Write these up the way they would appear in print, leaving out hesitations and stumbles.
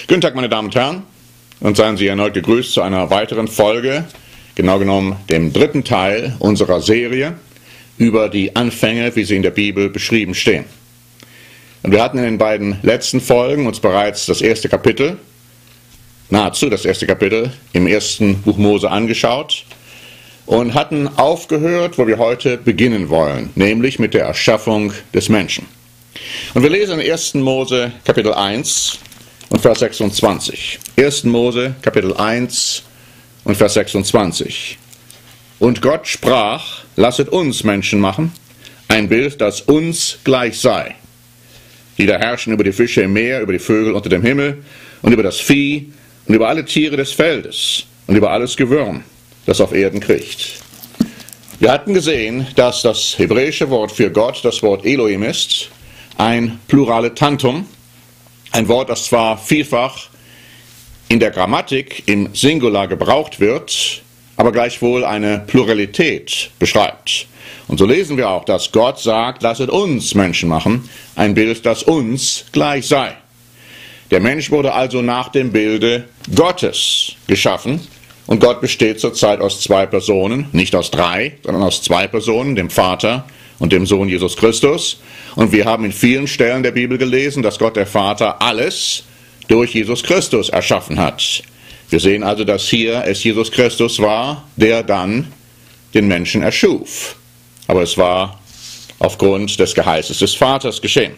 Guten Tag, meine Damen und Herren, und seien Sie erneut gegrüßt zu einer weiteren Folge, genau genommen dem dritten Teil unserer Serie über die Anfänge, wie sie in der Bibel beschrieben stehen. Und wir hatten in den beiden letzten Folgen uns bereits das erste Kapitel, nahezu das erste Kapitel im ersten Buch Mose angeschaut und hatten aufgehört, wo wir heute beginnen wollen, nämlich mit der Erschaffung des Menschen. Und wir lesen in 1. Mose Kapitel 1 und Vers 26. 1. Mose Kapitel 1 und Vers 26. Und Gott sprach, lasset uns Menschen machen, ein Bild, das uns gleich sei, die da herrschen über die Fische im Meer, über die Vögel unter dem Himmel und über das Vieh und über alle Tiere des Feldes und über alles Gewürm, das auf Erden kriecht. Wir hatten gesehen, dass das hebräische Wort für Gott das Wort Elohim ist, ein Pluraletantum, ein Wort, das zwar vielfach in der Grammatik im Singular gebraucht wird, aber gleichwohl eine Pluralität beschreibt. Und so lesen wir auch, dass Gott sagt, lasset uns Menschen machen, ein Bild, das uns gleich sei. Der Mensch wurde also nach dem Bilde Gottes geschaffen und Gott besteht zurzeit aus zwei Personen, nicht aus drei, sondern aus zwei Personen, dem Vater und dem Sohn Jesus Christus. Und wir haben in vielen Stellen der Bibel gelesen, dass Gott der Vater alles durch Jesus Christus erschaffen hat. Wir sehen also, dass hier es Jesus Christus war, der dann den Menschen erschuf. Aber es war aufgrund des Geheißes des Vaters geschehen.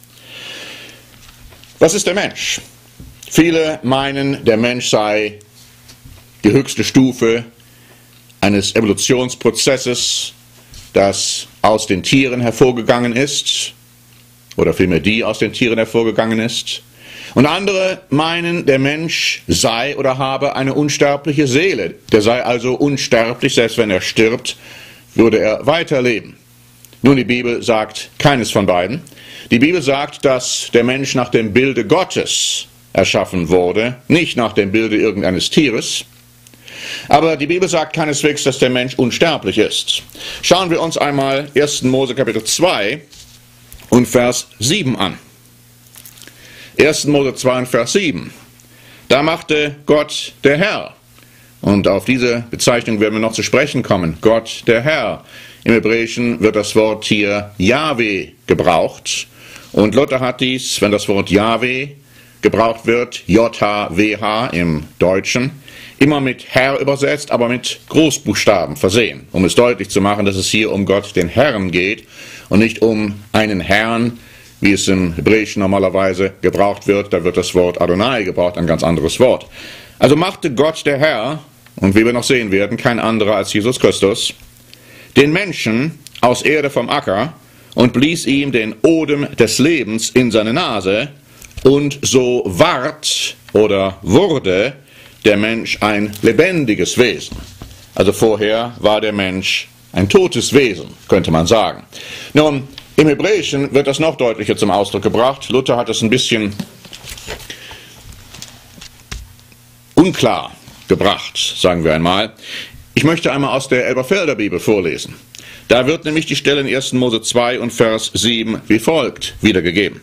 Was ist der Mensch? Viele meinen, der Mensch sei die höchste Stufe eines Evolutionsprozesses, das aus den Tieren hervorgegangen ist, oder vielmehr die aus den Tieren hervorgegangen ist. Und andere meinen, der Mensch sei oder habe eine unsterbliche Seele. Der sei also unsterblich, selbst wenn er stirbt, würde er weiterleben. Nun, die Bibel sagt keines von beiden. Die Bibel sagt, dass der Mensch nach dem Bilde Gottes erschaffen wurde, nicht nach dem Bilde irgendeines Tieres. Aber die Bibel sagt keineswegs, dass der Mensch unsterblich ist. Schauen wir uns einmal 1. Mose Kapitel 2 und Vers 7 an. 1. Mose 2 und Vers 7. Da machte Gott der Herr. Und auf diese Bezeichnung werden wir noch zu sprechen kommen. Gott der Herr. Im Hebräischen wird das Wort hier Jahwe gebraucht. Und Luther hat dies, wenn das Wort Jahwe gebraucht wird, J-H-W-H im Deutschen, immer mit Herr übersetzt, aber mit Großbuchstaben versehen, um es deutlich zu machen, dass es hier um Gott, den Herrn, geht und nicht um einen Herrn, wie es im Hebräischen normalerweise gebraucht wird. Da wird das Wort Adonai gebraucht, ein ganz anderes Wort. Also machte Gott, der Herr, und wie wir noch sehen werden, kein anderer als Jesus Christus, den Menschen aus Erde vom Acker und blies ihm den Odem des Lebens in seine Nase, und so ward oder wurde der Mensch ein lebendiges Wesen. Also vorher war der Mensch ein totes Wesen, könnte man sagen. Nun, im Hebräischen wird das noch deutlicher zum Ausdruck gebracht. Luther hat es ein bisschen unklar gebracht, sagen wir einmal. Ich möchte einmal aus der Elberfelder Bibel vorlesen. Da wird nämlich die Stelle in 1. Mose 2 und Vers 7 wie folgt wiedergegeben.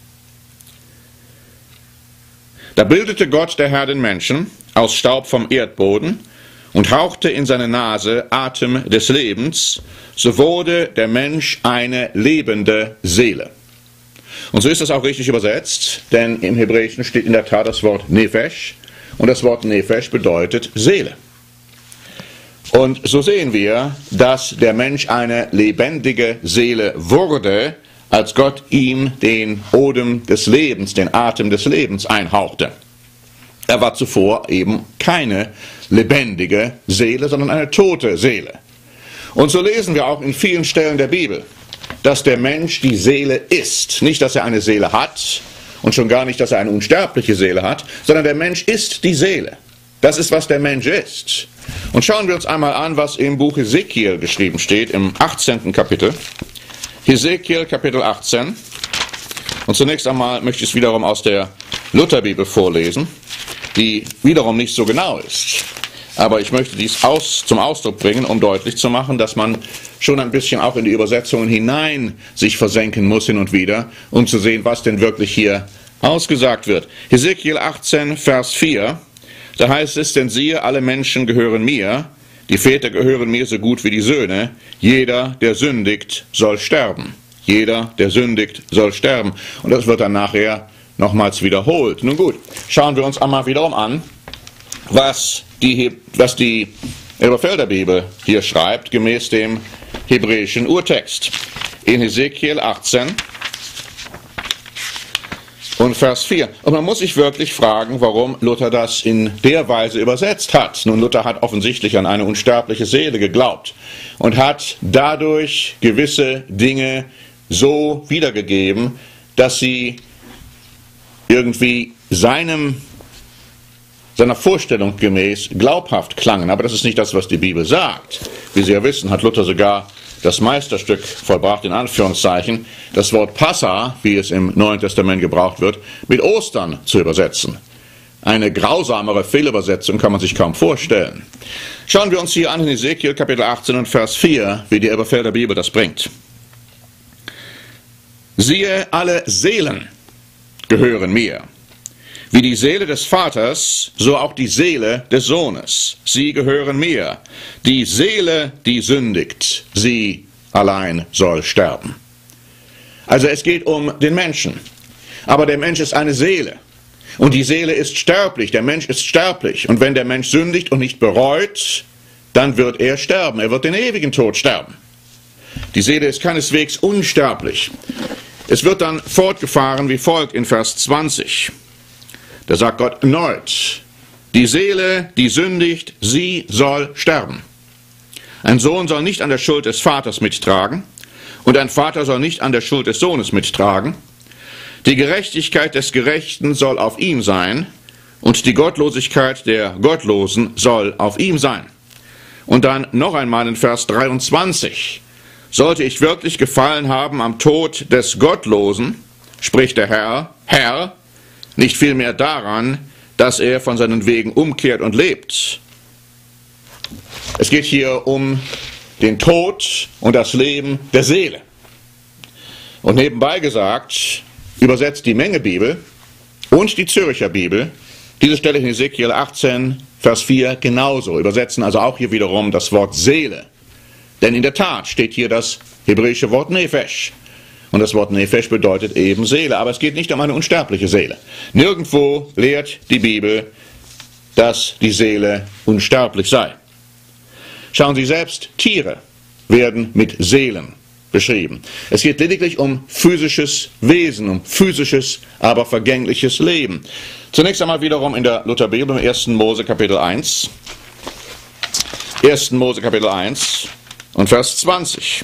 Da bildete Gott, der Herr, den Menschen aus Staub vom Erdboden und hauchte in seine Nase Atem des Lebens, so wurde der Mensch eine lebende Seele. Und so ist das auch richtig übersetzt, denn im Hebräischen steht in der Tat das Wort Nefesh, und das Wort Nefesh bedeutet Seele. Und so sehen wir, dass der Mensch eine lebendige Seele wurde, als Gott ihm den Odem des Lebens, den Atem des Lebens einhauchte. Er war zuvor eben keine lebendige Seele, sondern eine tote Seele. Und so lesen wir auch in vielen Stellen der Bibel, dass der Mensch die Seele ist. Nicht, dass er eine Seele hat und schon gar nicht, dass er eine unsterbliche Seele hat, sondern der Mensch ist die Seele. Das ist, was der Mensch ist. Und schauen wir uns einmal an, was im Buch Hesekiel geschrieben steht, im 18. Kapitel. Hesekiel Kapitel 18. Und zunächst einmal möchte ich es wiederum aus der Lutherbibel vorlesen, die wiederum nicht so genau ist. Aber ich möchte dies zum Ausdruck bringen, um deutlich zu machen, dass man schon ein bisschen auch in die Übersetzungen hinein sich versenken muss hin und wieder, um zu sehen, was denn wirklich hier ausgesagt wird. Hesekiel 18, Vers 4, da heißt es, denn siehe, alle Menschen gehören mir, die Väter gehören mir so gut wie die Söhne, jeder, der sündigt, soll sterben. Jeder, der sündigt, soll sterben. Und das wird dann nachher nochmals wiederholt. Nun gut, schauen wir uns einmal wiederum an, was die Elberfelder Bibel hier schreibt, gemäß dem hebräischen Urtext. In Hesekiel 18 und Vers 4. Und man muss sich wirklich fragen, warum Luther das in der Weise übersetzt hat. Nun, Luther hat offensichtlich an eine unsterbliche Seele geglaubt und hat dadurch gewisse Dinge so wiedergegeben, dass sie irgendwie seiner Vorstellung gemäß glaubhaft klangen. Aber das ist nicht das, was die Bibel sagt. Wie Sie ja wissen, hat Luther sogar das Meisterstück vollbracht, in Anführungszeichen, das Wort Passa, wie es im Neuen Testament gebraucht wird, mit Ostern zu übersetzen. Eine grausamere Fehlübersetzung kann man sich kaum vorstellen. Schauen wir uns hier an in Hesekiel Kapitel 18 und Vers 4, wie die Elberfelder Bibel das bringt. Siehe, alle Seelen gehören mir. Wie die Seele des Vaters, so auch die Seele des Sohnes. Sie gehören mir. Die Seele, die sündigt, sie allein soll sterben. Also es geht um den Menschen. Aber der Mensch ist eine Seele. Und die Seele ist sterblich. Der Mensch ist sterblich. Und wenn der Mensch sündigt und nicht bereut, dann wird er sterben. Er wird den ewigen Tod sterben. Die Seele ist keineswegs unsterblich. Es wird dann fortgefahren wie folgt in Vers 20. Da sagt Gott erneut, die Seele, die sündigt, sie soll sterben. Ein Sohn soll nicht an der Schuld des Vaters mittragen und ein Vater soll nicht an der Schuld des Sohnes mittragen. Die Gerechtigkeit des Gerechten soll auf ihm sein und die Gottlosigkeit der Gottlosen soll auf ihm sein. Und dann noch einmal in Vers 23. Sollte ich wirklich Gefallen haben am Tod des Gottlosen, spricht der Herr, nicht vielmehr daran, dass er von seinen Wegen umkehrt und lebt. Es geht hier um den Tod und das Leben der Seele. Und nebenbei gesagt, übersetzt die Mengebibel und die Zürcher Bibel diese Stelle in Hesekiel 18, Vers 4 genauso. Übersetzen also auch hier wiederum das Wort Seele. Denn in der Tat steht hier das hebräische Wort Nefesh. Und das Wort Nefesh bedeutet eben Seele. Aber es geht nicht um eine unsterbliche Seele. Nirgendwo lehrt die Bibel, dass die Seele unsterblich sei. Schauen Sie selbst, Tiere werden mit Seelen beschrieben. Es geht lediglich um physisches Wesen, um physisches, aber vergängliches Leben. Zunächst einmal wiederum in der Lutherbibel im 1. Mose Kapitel 1. 1. Mose Kapitel 1 und Vers 20.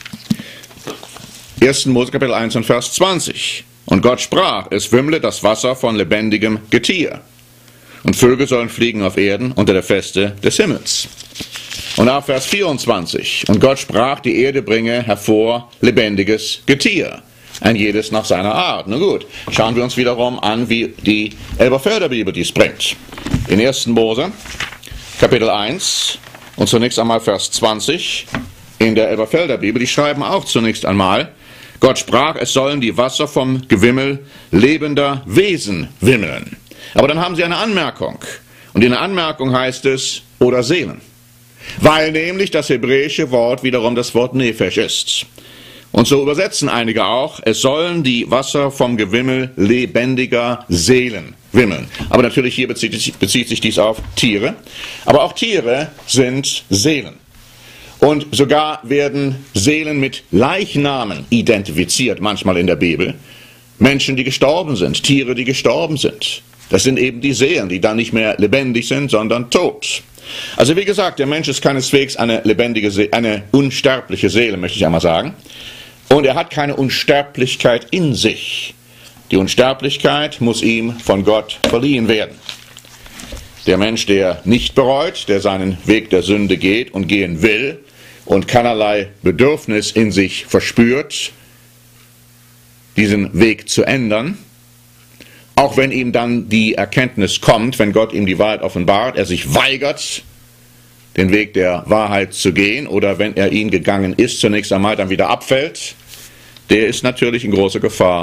1. Mose Kapitel 1 und Vers 20. Und Gott sprach, es wimmle das Wasser von lebendigem Getier. Und Vögel sollen fliegen auf Erden unter der Feste des Himmels. Und auch Vers 24. Und Gott sprach, die Erde bringe hervor lebendiges Getier. Ein jedes nach seiner Art. Na gut, schauen wir uns wiederum an, wie die Elberfelder Bibel dies bringt. In 1. Mose Kapitel 1 und zunächst einmal Vers 20 in der Elberfelder Bibel, die schreiben auch zunächst einmal, Gott sprach, es sollen die Wasser vom Gewimmel lebender Wesen wimmeln. Aber dann haben sie eine Anmerkung. Und in der Anmerkung heißt es, oder Seelen. Weil nämlich das hebräische Wort wiederum das Wort Nefesh ist. Und so übersetzen einige auch, es sollen die Wasser vom Gewimmel lebendiger Seelen wimmeln. Aber natürlich hier bezieht sich dies auf Tiere. Aber auch Tiere sind Seelen. Und sogar werden Seelen mit Leichnamen identifiziert, manchmal in der Bibel. Menschen, die gestorben sind, Tiere, die gestorben sind. Das sind eben die Seelen, die dann nicht mehr lebendig sind, sondern tot. Also wie gesagt, der Mensch ist keineswegs eine eine unsterbliche Seele, möchte ich einmal sagen. Und er hat keine Unsterblichkeit in sich. Die Unsterblichkeit muss ihm von Gott verliehen werden. Der Mensch, der nicht bereut, der seinen Weg der Sünde geht und gehen will und keinerlei Bedürfnis in sich verspürt, diesen Weg zu ändern, auch wenn ihm dann die Erkenntnis kommt, wenn Gott ihm die Wahrheit offenbart, er sich weigert, den Weg der Wahrheit zu gehen, oder wenn er ihn gegangen ist, zunächst einmal dann wieder abfällt, der ist natürlich in großer Gefahr,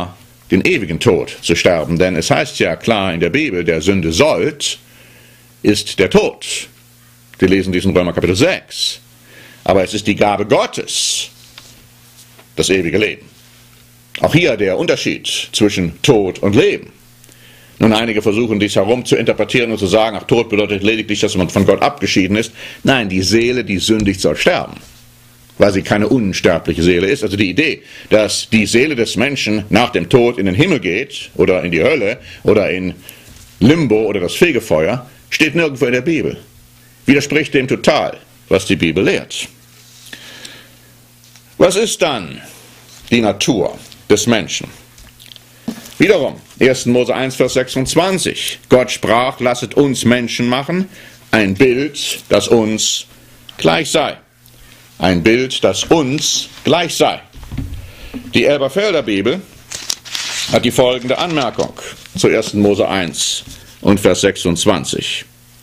den ewigen Tod zu sterben. Denn es heißt ja klar in der Bibel, der Sünde Sold ist der Tod. Wir lesen diesen Römer Kapitel 6. Aber es ist die Gabe Gottes, das ewige Leben. Auch hier der Unterschied zwischen Tod und Leben. Nun, einige versuchen dies herum zu interpretieren und zu sagen, ach, Tod bedeutet lediglich, dass man von Gott abgeschieden ist. Nein, die Seele, die sündigt, soll sterben, weil sie keine unsterbliche Seele ist. Also die Idee, dass die Seele des Menschen nach dem Tod in den Himmel geht oder in die Hölle oder in Limbo oder das Fegefeuer, steht nirgendwo in der Bibel. Widerspricht dem total, was die Bibel lehrt. Was ist dann die Natur des Menschen? Wiederum, 1. Mose 1, Vers 26. Gott sprach, lasset uns Menschen machen, ein Bild, das uns gleich sei. Ein Bild, das uns gleich sei. Die Elberfelder Bibel hat die folgende Anmerkung zu 1. Mose 1 und Vers 26.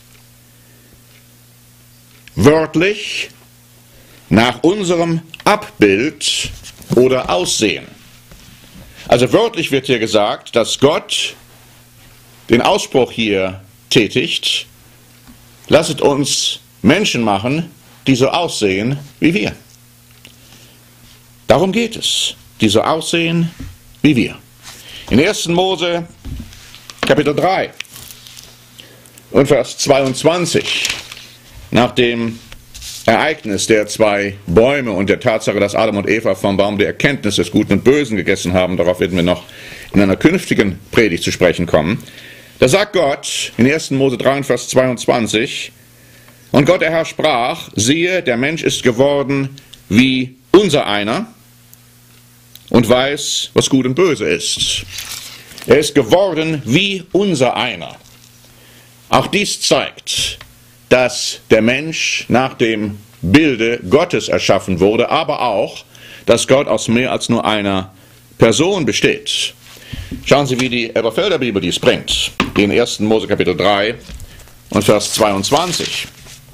Wörtlich nach unserem Abbild oder Aussehen. Also wörtlich wird hier gesagt, dass Gott den Ausspruch hier tätigt, lasset uns Menschen machen, die so aussehen wie wir. Darum geht es, die so aussehen wie wir. In 1. Mose Kapitel 3 und Vers 22, nach dem Ereignis der zwei Bäume und der Tatsache, dass Adam und Eva vom Baum der Erkenntnis des Guten und Bösen gegessen haben, darauf werden wir noch in einer künftigen Predigt zu sprechen kommen, da sagt Gott in 1. Mose 3 und Vers 22, und Gott der Herr sprach, siehe, der Mensch ist geworden wie unser einer und weiß, was gut und böse ist. Er ist geworden wie unser einer. Auch dies zeigt, dass der Mensch nach dem Bilde Gottes erschaffen wurde, aber auch, dass Gott aus mehr als nur einer Person besteht. Schauen Sie, wie die Elberfelder Bibel dies bringt. In 1. Mose Kapitel 3 und Vers 22.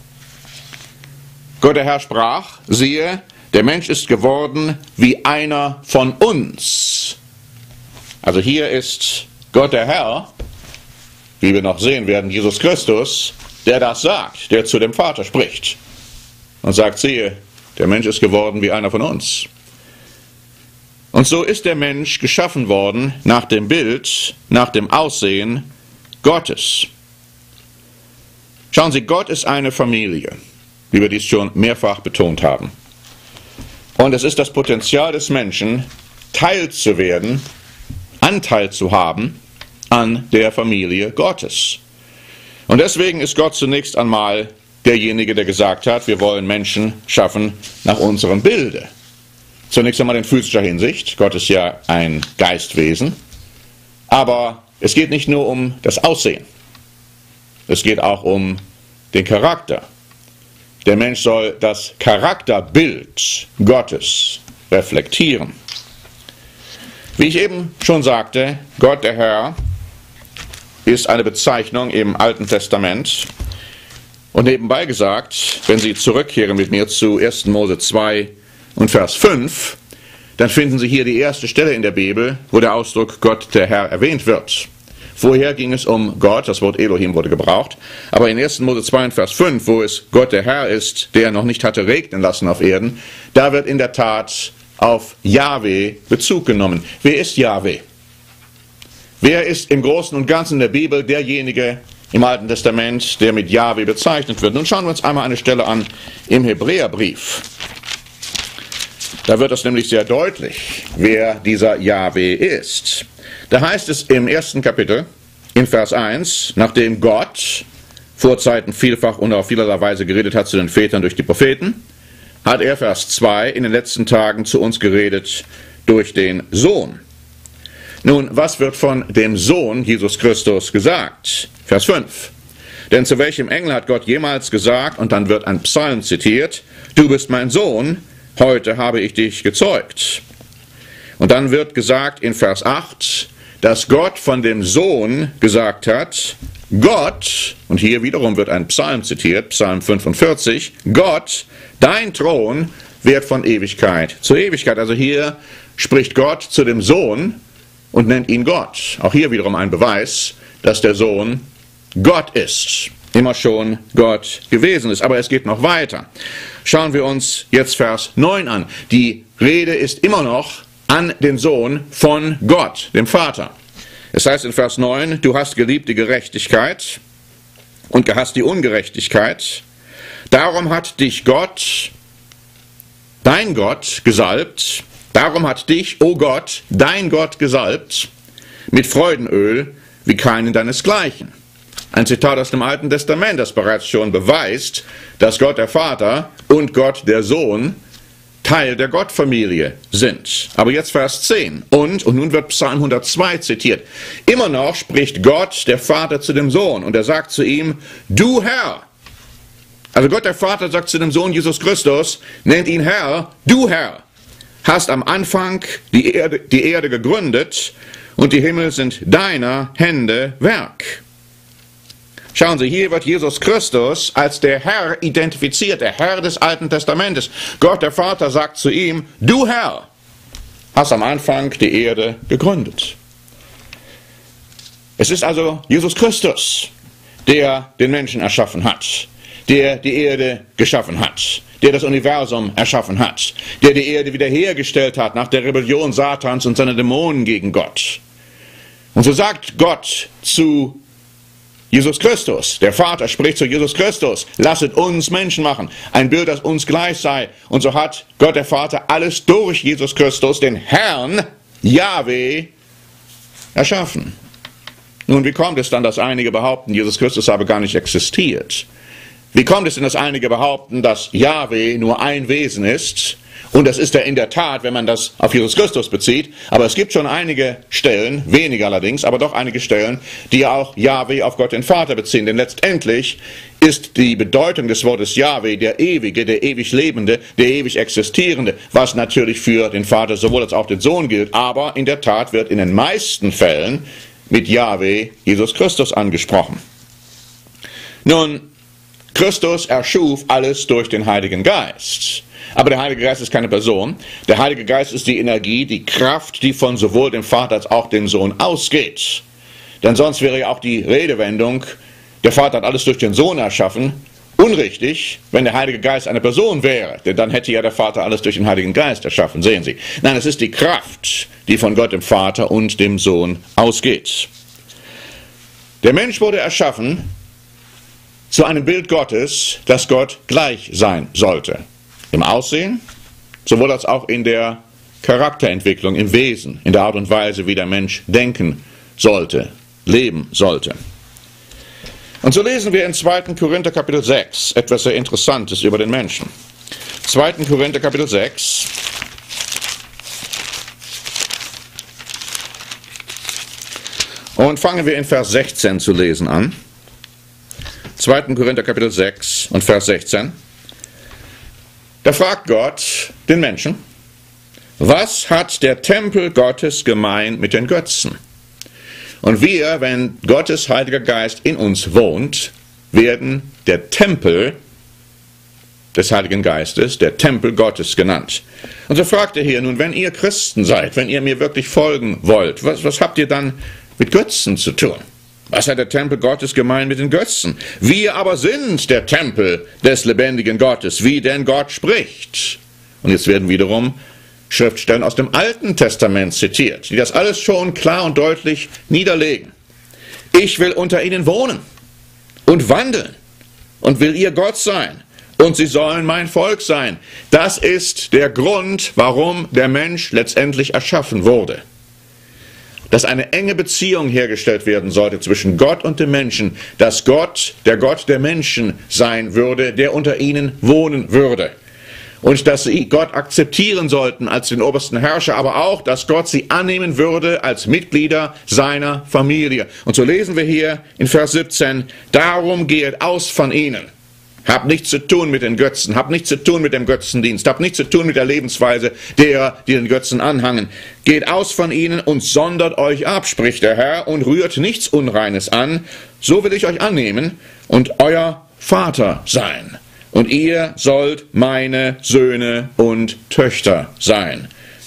Gott der Herr sprach, siehe, der Mensch ist geworden wie einer von uns. Also hier ist Gott der Herr, wie wir noch sehen werden, Jesus Christus, der das sagt, der zu dem Vater spricht und sagt, siehe, der Mensch ist geworden wie einer von uns. Und so ist der Mensch geschaffen worden nach dem Bild, nach dem Aussehen Gottes. Schauen Sie, Gott ist eine Familie, wie wir dies schon mehrfach betont haben. Und es ist das Potenzial des Menschen, Teil zu werden, Anteil zu haben an der Familie Gottes. Und deswegen ist Gott zunächst einmal derjenige, der gesagt hat, wir wollen Menschen schaffen nach unserem Bilde. Zunächst einmal in physischer Hinsicht. Gott ist ja ein Geistwesen. Aber es geht nicht nur um das Aussehen. Es geht auch um den Charakter. Der Mensch soll das Charakterbild Gottes reflektieren. Wie ich eben schon sagte, Gott der Herr ist eine Bezeichnung im Alten Testament. Und nebenbei gesagt, wenn Sie zurückkehren mit mir zu 1. Mose 2 und Vers 5, dann finden Sie hier die erste Stelle in der Bibel, wo der Ausdruck Gott der Herr erwähnt wird. Vorher ging es um Gott, das Wort Elohim wurde gebraucht, aber in 1. Mose 2 und Vers 5, wo es Gott der Herr ist, der noch nicht hatte regnen lassen auf Erden, da wird in der Tat auf Jahwe Bezug genommen. Wer ist Jahwe? Wer ist im Großen und Ganzen der Bibel derjenige im Alten Testament, der mit Jahwe bezeichnet wird? Nun schauen wir uns einmal eine Stelle an im Hebräerbrief. Da wird das nämlich sehr deutlich, wer dieser Jahwe ist. Da heißt es im 1. Kapitel, in Vers 1, nachdem Gott vor Zeiten vielfach und auf vielerlei Weise geredet hat zu den Vätern durch die Propheten, hat er, Vers 2, in den letzten Tagen zu uns geredet durch den Sohn. Nun, was wird von dem Sohn Jesus Christus gesagt? Vers 5. Denn zu welchem Engel hat Gott jemals gesagt, und dann wird ein Psalm zitiert, du bist mein Sohn, heute habe ich dich gezeugt. Und dann wird gesagt in Vers 8, dass Gott von dem Sohn gesagt hat, Gott, und hier wiederum wird ein Psalm zitiert, Psalm 45, Gott, dein Thron wird von Ewigkeit zu Ewigkeit. Also hier spricht Gott zu dem Sohn und nennt ihn Gott. Auch hier wiederum ein Beweis, dass der Sohn Gott ist, immer schon Gott gewesen ist. Aber es geht noch weiter. Schauen wir uns jetzt Vers 9 an. Die Rede ist immer noch an den Sohn von Gott, dem Vater. Es heißt in Vers 9, du hast geliebt die Gerechtigkeit und gehasst die Ungerechtigkeit. Darum hat dich Gott, dein Gott, gesalbt. Darum hat dich, o Gott, dein Gott gesalbt mit Freudenöl wie keinen deinesgleichen. Ein Zitat aus dem Alten Testament, das bereits schon beweist, dass Gott der Vater und Gott der Sohn Teil der Gottfamilie sind. Aber jetzt Vers 10. Und nun wird Psalm 102 zitiert. Immer noch spricht Gott, der Vater, zu dem Sohn. Und er sagt zu ihm, du Herr. Also Gott der Vater sagt zu dem Sohn Jesus Christus, nennt ihn Herr, du Herr, hast am Anfang die Erde gegründet und die Himmel sind deiner Hände Werk. Schauen Sie, hier wird Jesus Christus als der Herr identifiziert, der Herr des Alten Testamentes. Gott, der Vater, sagt zu ihm, du Herr, hast am Anfang die Erde gegründet. Es ist also Jesus Christus, der den Menschen erschaffen hat, der die Erde geschaffen hat, der das Universum erschaffen hat, der die Erde wiederhergestellt hat nach der Rebellion Satans und seiner Dämonen gegen Gott. Und so sagt Gott zu Jesus Christus, der Vater spricht zu Jesus Christus, lasset uns Menschen machen, ein Bild, das uns gleich sei. Und so hat Gott der Vater alles durch Jesus Christus, den Herrn, Jahwe, erschaffen. Nun, wie kommt es dann, dass einige behaupten, Jesus Christus habe gar nicht existiert? Wie kommt es denn, dass einige behaupten, dass Jahwe nur ein Wesen ist? Und das ist er in der Tat, wenn man das auf Jesus Christus bezieht. Aber es gibt schon einige Stellen, wenige allerdings, aber doch einige Stellen, die auch Jahwe auf Gott den Vater beziehen. Denn letztendlich ist die Bedeutung des Wortes Jahwe der Ewige, der ewig Lebende, der ewig Existierende, was natürlich für den Vater sowohl als auch den Sohn gilt. Aber in der Tat wird in den meisten Fällen mit Jahwe Jesus Christus angesprochen. Nun, Christus erschuf alles durch den Heiligen Geist. Aber der Heilige Geist ist keine Person. Der Heilige Geist ist die Energie, die Kraft, die von sowohl dem Vater als auch dem Sohn ausgeht. Denn sonst wäre ja auch die Redewendung, der Vater hat alles durch den Sohn erschaffen, unrichtig, wenn der Heilige Geist eine Person wäre. Denn dann hätte ja der Vater alles durch den Heiligen Geist erschaffen, sehen Sie. Nein, es ist die Kraft, die von Gott, dem Vater und dem Sohn ausgeht. Der Mensch wurde erschaffen zu einem Bild Gottes, das Gott gleich sein sollte. Im Aussehen, sowohl als auch in der Charakterentwicklung, im Wesen, in der Art und Weise, wie der Mensch denken sollte, leben sollte. Und so lesen wir in 2. Korinther Kapitel 6 etwas sehr Interessantes über den Menschen. 2. Korinther Kapitel 6. Und fangen wir in Vers 16 zu lesen an. 2. Korinther Kapitel 6 und Vers 16. Da fragt Gott den Menschen, was hat der Tempel Gottes gemein mit den Götzen? Und wir, wenn Gottes Heiliger Geist in uns wohnt, werden der Tempel des Heiligen Geistes, der Tempel Gottes genannt. Und so fragt er hier nun, wenn ihr Christen seid, wenn ihr mir wirklich folgen wollt, was habt ihr dann mit Götzen zu tun? Was hat der Tempel Gottes gemein mit den Götzen? Wir aber sind der Tempel des lebendigen Gottes, wie denn Gott spricht. Und jetzt werden wiederum Schriftstellen aus dem Alten Testament zitiert, die das alles schon klar und deutlich niederlegen. Ich will unter ihnen wohnen und wandeln und will ihr Gott sein und sie sollen mein Volk sein. Das ist der Grund, warum der Mensch letztendlich erschaffen wurde. Dass eine enge Beziehung hergestellt werden sollte zwischen Gott und dem Menschen, dass Gott der Menschen sein würde, der unter ihnen wohnen würde. Und dass sie Gott akzeptieren sollten als den obersten Herrscher, aber auch, dass Gott sie annehmen würde als Mitglieder seiner Familie. Und so lesen wir hier in Vers 17, darum geht aus von ihnen. Habt nichts zu tun mit den Götzen, habt nichts zu tun mit dem Götzendienst, habt nichts zu tun mit der Lebensweise derer, die den Götzen anhangen. Geht aus von ihnen und sondert euch ab, spricht der Herr, und rührt nichts Unreines an. So will ich euch annehmen und euer Vater sein. Und ihr sollt meine Söhne und Töchter sein,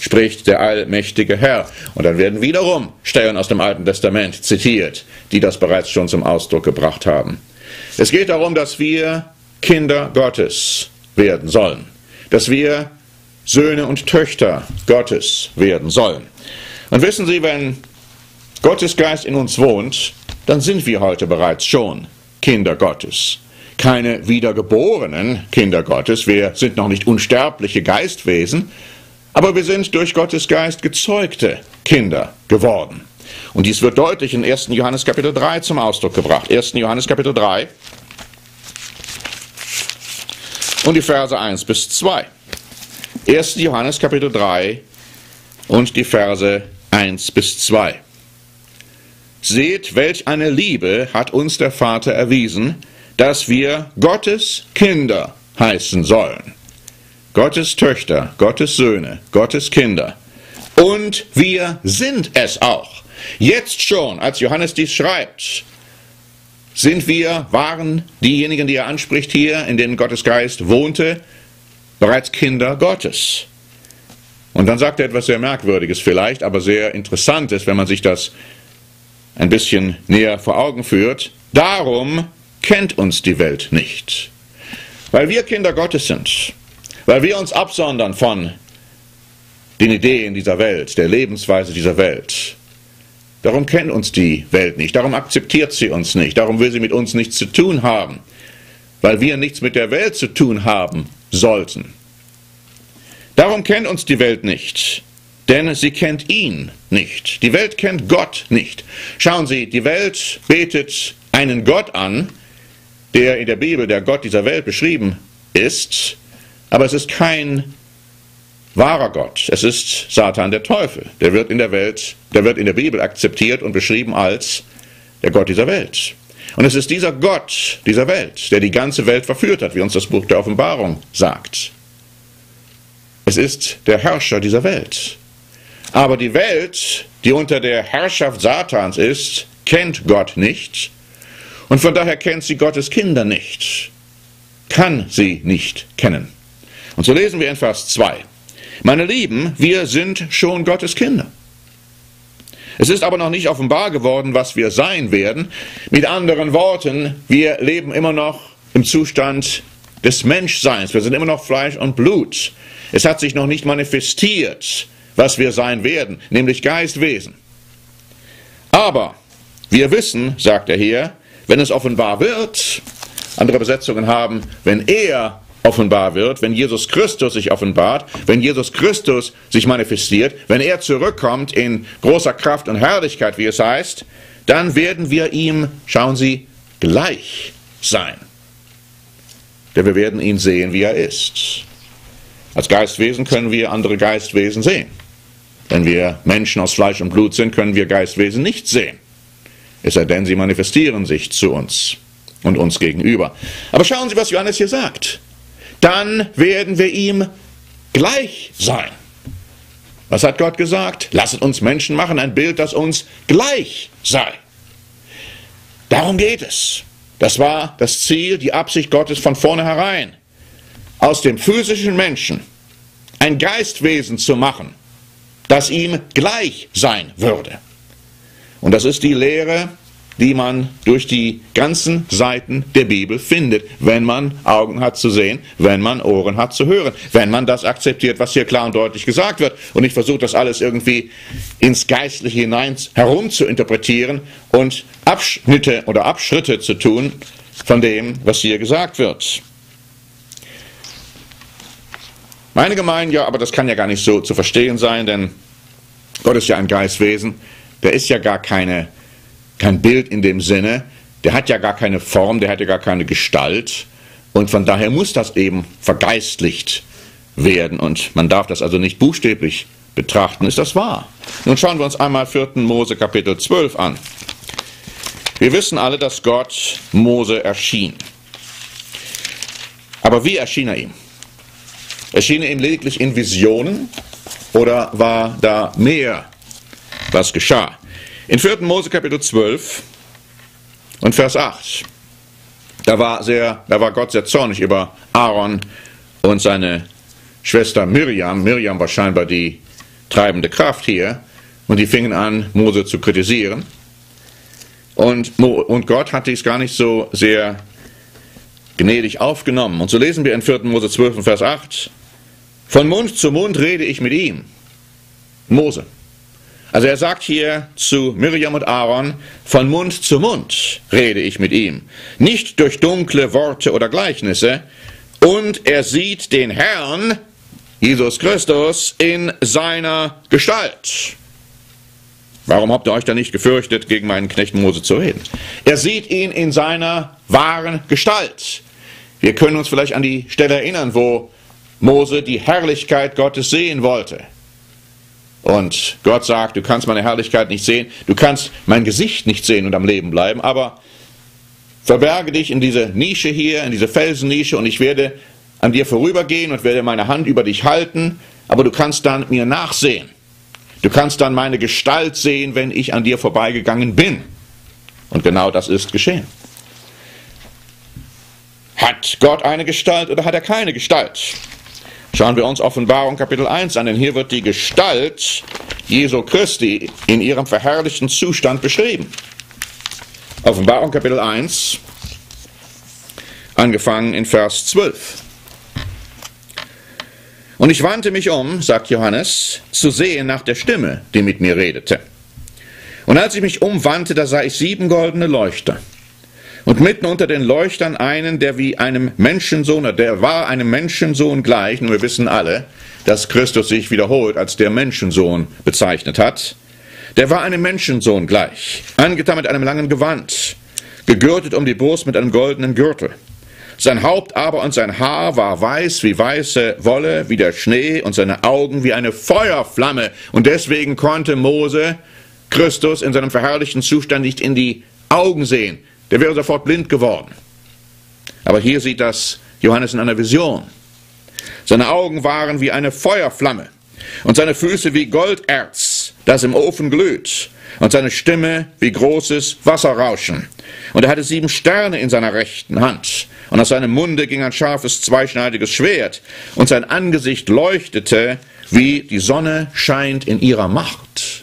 spricht der allmächtige Herr. Und dann werden wiederum Stellen aus dem Alten Testament zitiert, die das bereits schon zum Ausdruck gebracht haben. Es geht darum, dass wir Kinder Gottes werden sollen, dass wir Söhne und Töchter Gottes werden sollen. Und wissen Sie, wenn Gottes Geist in uns wohnt, dann sind wir heute bereits schon Kinder Gottes. Keine wiedergeborenen Kinder Gottes, wir sind noch nicht unsterbliche Geistwesen, aber wir sind durch Gottes Geist gezeugte Kinder geworden. Und dies wird deutlich in 1. Johannes Kapitel 3 zum Ausdruck gebracht. 1. Johannes Kapitel 3 und die Verse 1 bis 2. 1. Johannes Kapitel 3 und die Verse 1 bis 2. Seht, welch eine Liebe hat uns der Vater erwiesen, dass wir Gottes Kinder heißen sollen. Gottes Töchter, Gottes Söhne, Gottes Kinder. Und wir sind es auch. Jetzt schon, als Johannes dies schreibt, waren diejenigen, die er anspricht hier, in denen Gottes Geist wohnte, bereits Kinder Gottes. Und dann sagt er etwas sehr Merkwürdiges vielleicht, aber sehr Interessantes, wenn man sich das ein bisschen näher vor Augen führt. Darum kennt uns die Welt nicht. Weil wir Kinder Gottes sind, weil wir uns absondern von den Ideen dieser Welt, der Lebensweise dieser Welt. Darum kennt uns die Welt nicht, darum akzeptiert sie uns nicht, darum will sie mit uns nichts zu tun haben, weil wir nichts mit der Welt zu tun haben sollten. Darum kennt uns die Welt nicht, denn sie kennt ihn nicht. Die Welt kennt Gott nicht. Schauen Sie, die Welt betet einen Gott an, der in der Bibel der Gott dieser Welt beschrieben ist, aber es ist kein wahrer Gott. Es ist Satan, der Teufel. Der wird in der Bibel akzeptiert und beschrieben als der Gott dieser Welt. Und es ist dieser Gott dieser Welt, der die ganze Welt verführt hat, wie uns das Buch der Offenbarung sagt. Es ist der Herrscher dieser Welt. Aber die Welt, die unter der Herrschaft Satans ist, kennt Gott nicht. Und von daher kennt sie Gottes Kinder nicht. Kann sie nicht kennen. Und so lesen wir in Vers 2. Meine Lieben, wir sind schon Gottes Kinder. Es ist aber noch nicht offenbar geworden, was wir sein werden. Mit anderen Worten, wir leben immer noch im Zustand des Menschseins. Wir sind immer noch Fleisch und Blut. Es hat sich noch nicht manifestiert, was wir sein werden, nämlich Geistwesen. Aber wir wissen, sagt er hier, wenn es offenbar wird, andere Übersetzungen haben, wenn er offenbar wird, wenn Jesus Christus sich offenbart, wenn Jesus Christus sich manifestiert, wenn er zurückkommt in großer Kraft und Herrlichkeit, wie es heißt, dann werden wir ihm, schauen Sie, gleich sein. Denn wir werden ihn sehen, wie er ist. Als Geistwesen können wir andere Geistwesen sehen. Wenn wir Menschen aus Fleisch und Blut sind, können wir Geistwesen nicht sehen. Es sei denn, sie manifestieren sich zu uns und uns gegenüber. Aber schauen Sie, was Johannes hier sagt. Dann werden wir ihm gleich sein. Was hat Gott gesagt? Lasset uns Menschen machen, ein Bild, das uns gleich sei. Darum geht es. Das war das Ziel, die Absicht Gottes von vornherein. Aus dem physischen Menschen ein Geistwesen zu machen, das ihm gleich sein würde. Und das ist die Lehre, die man durch die ganzen Seiten der Bibel findet, wenn man Augen hat zu sehen, wenn man Ohren hat zu hören, wenn man das akzeptiert, was hier klar und deutlich gesagt wird und nicht versucht, das alles irgendwie ins Geistliche hinein herum zu interpretieren und Abschnitte oder Abschritte zu tun von dem, was hier gesagt wird. Einige meinen ja, aber das kann ja gar nicht so zu verstehen sein, denn Gott ist ja ein Geistwesen, der ist ja gar kein Bild in dem Sinne, der hat ja gar keine Form, der hat ja gar keine Gestalt und von daher muss das eben vergeistlicht werden und man darf das also nicht buchstäblich betrachten. Ist das wahr? Nun schauen wir uns einmal 4. Mose Kapitel 12 an. Wir wissen alle, dass Gott Mose erschien. Aber wie erschien er ihm? Erschien er ihm lediglich in Visionen oder war da mehr, was geschah? In 4. Mose Kapitel 12 und Vers 8, da war Gott sehr zornig über Aaron und seine Schwester Miriam. Miriam war scheinbar die treibende Kraft hier. Und die fingen an, Mose zu kritisieren. Und Gott hat dies gar nicht so sehr gnädig aufgenommen. Und so lesen wir in 4. Mose 12, Vers 8, von Mund zu Mund rede ich mit ihm. Mose. Also er sagt hier zu Miriam und Aaron, von Mund zu Mund rede ich mit ihm. Nicht durch dunkle Worte oder Gleichnisse. Und er sieht den Herrn, Jesus Christus, in seiner Gestalt. Warum habt ihr euch da nicht gefürchtet, gegen meinen Knecht Mose zu reden? Er sieht ihn in seiner wahren Gestalt. Wir können uns vielleicht an die Stelle erinnern, wo Mose die Herrlichkeit Gottes sehen wollte. Und Gott sagt, du kannst meine Herrlichkeit nicht sehen, du kannst mein Gesicht nicht sehen und am Leben bleiben, aber verberge dich in diese Nische hier, in diese Felsennische, und ich werde an dir vorübergehen und werde meine Hand über dich halten, aber du kannst dann mir nachsehen. Du kannst dann meine Gestalt sehen, wenn ich an dir vorbeigegangen bin. Und genau das ist geschehen. Hat Gott eine Gestalt oder hat er keine Gestalt? Schauen wir uns Offenbarung Kapitel 1 an, denn hier wird die Gestalt Jesu Christi in ihrem verherrlichten Zustand beschrieben. Offenbarung Kapitel 1, angefangen in Vers 12. Und ich wandte mich um, sagt Johannes, zu sehen nach der Stimme, die mit mir redete. Und als ich mich umwandte, da sah ich 7 goldene Leuchter. Und mitten unter den Leuchtern einen, der wie einem Menschensohn, der war einem Menschensohn gleich, und wir wissen alle, dass Christus sich wiederholt als der Menschensohn bezeichnet hat. Der war einem Menschensohn gleich, angetan mit einem langen Gewand, gegürtet um die Brust mit einem goldenen Gürtel. Sein Haupt aber und sein Haar war weiß wie weiße Wolle, wie der Schnee, und seine Augen wie eine Feuerflamme. Und deswegen konnte Mose Christus in seinem verherrlichten Zustand nicht in die Augen sehen. Der wäre sofort blind geworden. Aber hier sieht das Johannes in einer Vision. Seine Augen waren wie eine Feuerflamme und seine Füße wie Golderz, das im Ofen glüht, und seine Stimme wie großes Wasserrauschen. Und er hatte 7 Sterne in seiner rechten Hand. Und aus seinem Munde ging ein scharfes, zweischneidiges Schwert. Und sein Angesicht leuchtete, wie die Sonne scheint in ihrer Macht.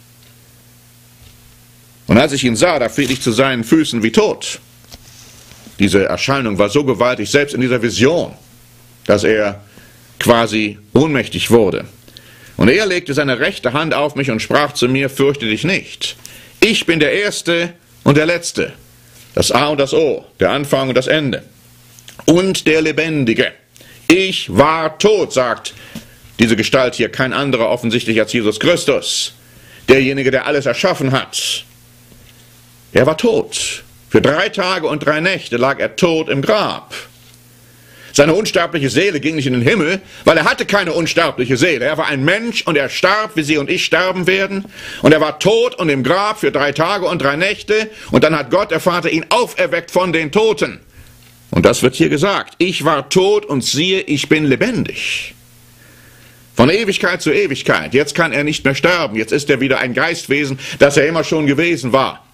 Und als ich ihn sah, da fiel ich zu seinen Füßen wie tot. Diese Erscheinung war so gewaltig, selbst in dieser Vision, dass er quasi ohnmächtig wurde. Und er legte seine rechte Hand auf mich und sprach zu mir, fürchte dich nicht. Ich bin der Erste und der Letzte, das A und das O, der Anfang und das Ende. Und der Lebendige. Ich war tot, sagt diese Gestalt hier, kein anderer offensichtlich als Jesus Christus, derjenige, der alles erschaffen hat. Er war tot. Für 3 Tage und 3 Nächte lag er tot im Grab. Seine unsterbliche Seele ging nicht in den Himmel, weil er hatte keine unsterbliche Seele. Er war ein Mensch und er starb, wie Sie und ich sterben werden. Und er war tot und im Grab für 3 Tage und 3 Nächte. Und dann hat Gott, der Vater, ihn auferweckt von den Toten. Und das wird hier gesagt. Ich war tot und siehe, ich bin lebendig. Von Ewigkeit zu Ewigkeit. Jetzt kann er nicht mehr sterben. Jetzt ist er wieder ein Geistwesen, das er immer schon gewesen war.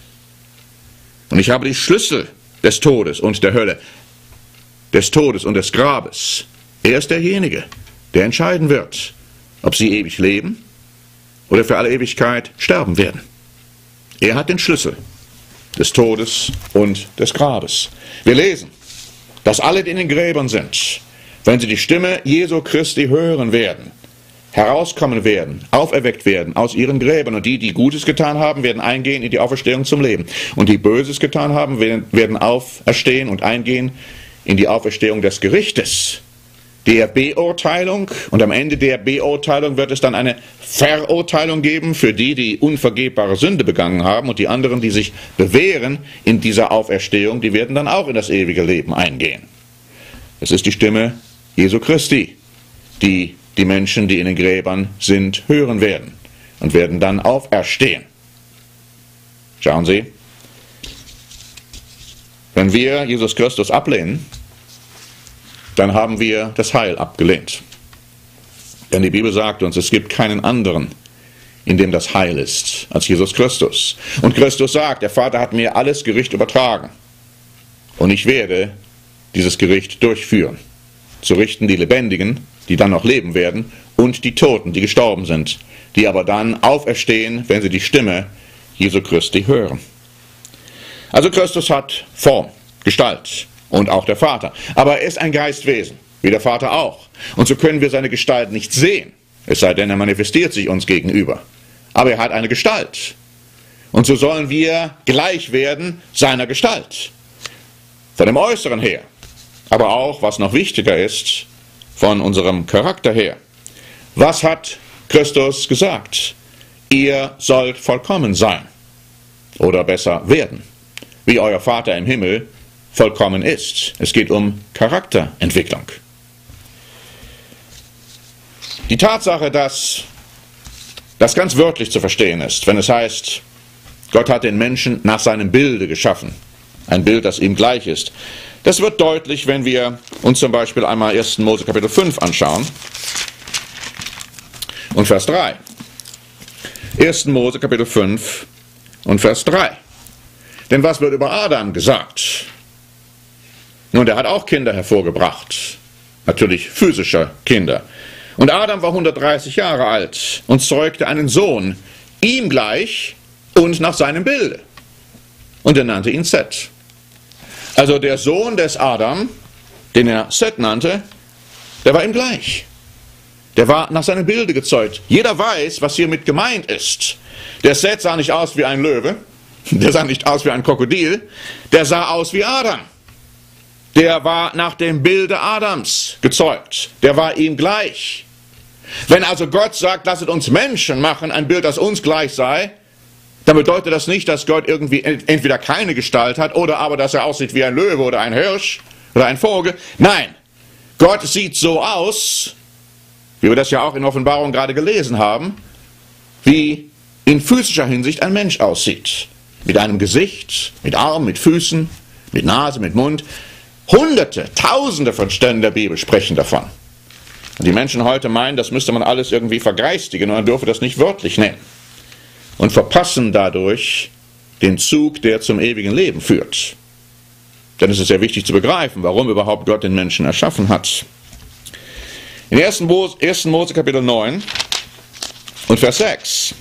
Und ich habe die Schlüssel des Todes und der Hölle, des Todes und des Grabes. Er ist derjenige, der entscheiden wird, ob sie ewig leben oder für alle Ewigkeit sterben werden. Er hat den Schlüssel des Todes und des Grabes. Wir lesen, dass alle, die in den Gräbern sind, wenn sie die Stimme Jesu Christi hören werden, herauskommen werden, auferweckt werden aus ihren Gräbern. Und die, die Gutes getan haben, werden eingehen in die Auferstehung zum Leben. Und die Böses getan haben, werden auferstehen und eingehen in die Auferstehung des Gerichtes, der Beurteilung. Und am Ende der Beurteilung wird es dann eine Verurteilung geben für die, die unvergebbare Sünde begangen haben. Und die anderen, die sich bewähren in dieser Auferstehung, die werden dann auch in das ewige Leben eingehen. Es ist die Stimme Jesu Christi, die die Menschen, die in den Gräbern sind, hören werden und werden dann auferstehen. Schauen Sie, wenn wir Jesus Christus ablehnen, dann haben wir das Heil abgelehnt. Denn die Bibel sagt uns, es gibt keinen anderen, in dem das Heil ist, als Jesus Christus. Und Christus sagt, der Vater hat mir alles Gericht übertragen. Und ich werde dieses Gericht durchführen. Zu richten die Lebendigen, die dann noch leben werden, und die Toten, die gestorben sind, die aber dann auferstehen, wenn sie die Stimme Jesu Christi hören. Also Christus hat Form, Gestalt und auch der Vater. Aber er ist ein Geistwesen, wie der Vater auch. Und so können wir seine Gestalt nicht sehen, es sei denn, er manifestiert sich uns gegenüber. Aber er hat eine Gestalt. Und so sollen wir gleich werden seiner Gestalt. Von dem Äußeren her. Aber auch, was noch wichtiger ist, von unserem Charakter her. Was hat Christus gesagt? Ihr sollt vollkommen sein. Oder besser werden. Wie euer Vater im Himmel vollkommen ist. Es geht um Charakterentwicklung. Die Tatsache, dass das ganz wörtlich zu verstehen ist, wenn es heißt, Gott hat den Menschen nach seinem Bilde geschaffen. Ein Bild, das ihm gleich ist. Das wird deutlich, wenn wir uns zum Beispiel einmal 1. Mose Kapitel 5 anschauen und Vers 3. 1. Mose Kapitel 5 und Vers 3. Denn was wird über Adam gesagt? Nun, der hat auch Kinder hervorgebracht. Natürlich physische Kinder. Und Adam war 130 Jahre alt und zeugte einen Sohn, ihm gleich und nach seinem Bilde. Und er nannte ihn Seth. Also der Sohn des Adam, den er Seth nannte, der war ihm gleich. Der war nach seinem Bilde gezeugt. Jeder weiß, was hiermit gemeint ist. Der Seth sah nicht aus wie ein Löwe, der sah nicht aus wie ein Krokodil, der sah aus wie Adam. Der war nach dem Bilde Adams gezeugt. Der war ihm gleich. Wenn also Gott sagt, lasset uns Menschen machen, ein Bild, das uns gleich sei, dann bedeutet das nicht, dass Gott irgendwie entweder keine Gestalt hat oder aber, dass er aussieht wie ein Löwe oder ein Hirsch oder ein Vogel. Nein, Gott sieht so aus, wie wir das ja auch in Offenbarung gerade gelesen haben, wie in physischer Hinsicht ein Mensch aussieht. Mit einem Gesicht, mit Armen, mit Füßen, mit Nase, mit Mund. Hunderte, Tausende von Stellen der Bibel sprechen davon. Und die Menschen heute meinen, das müsste man alles irgendwie vergeistigen und man dürfe das nicht wörtlich nehmen. Und verpassen dadurch den Zug, der zum ewigen Leben führt. Denn es ist sehr wichtig zu begreifen, warum überhaupt Gott den Menschen erschaffen hat. In 1. Mose Kapitel 9 und Vers 6,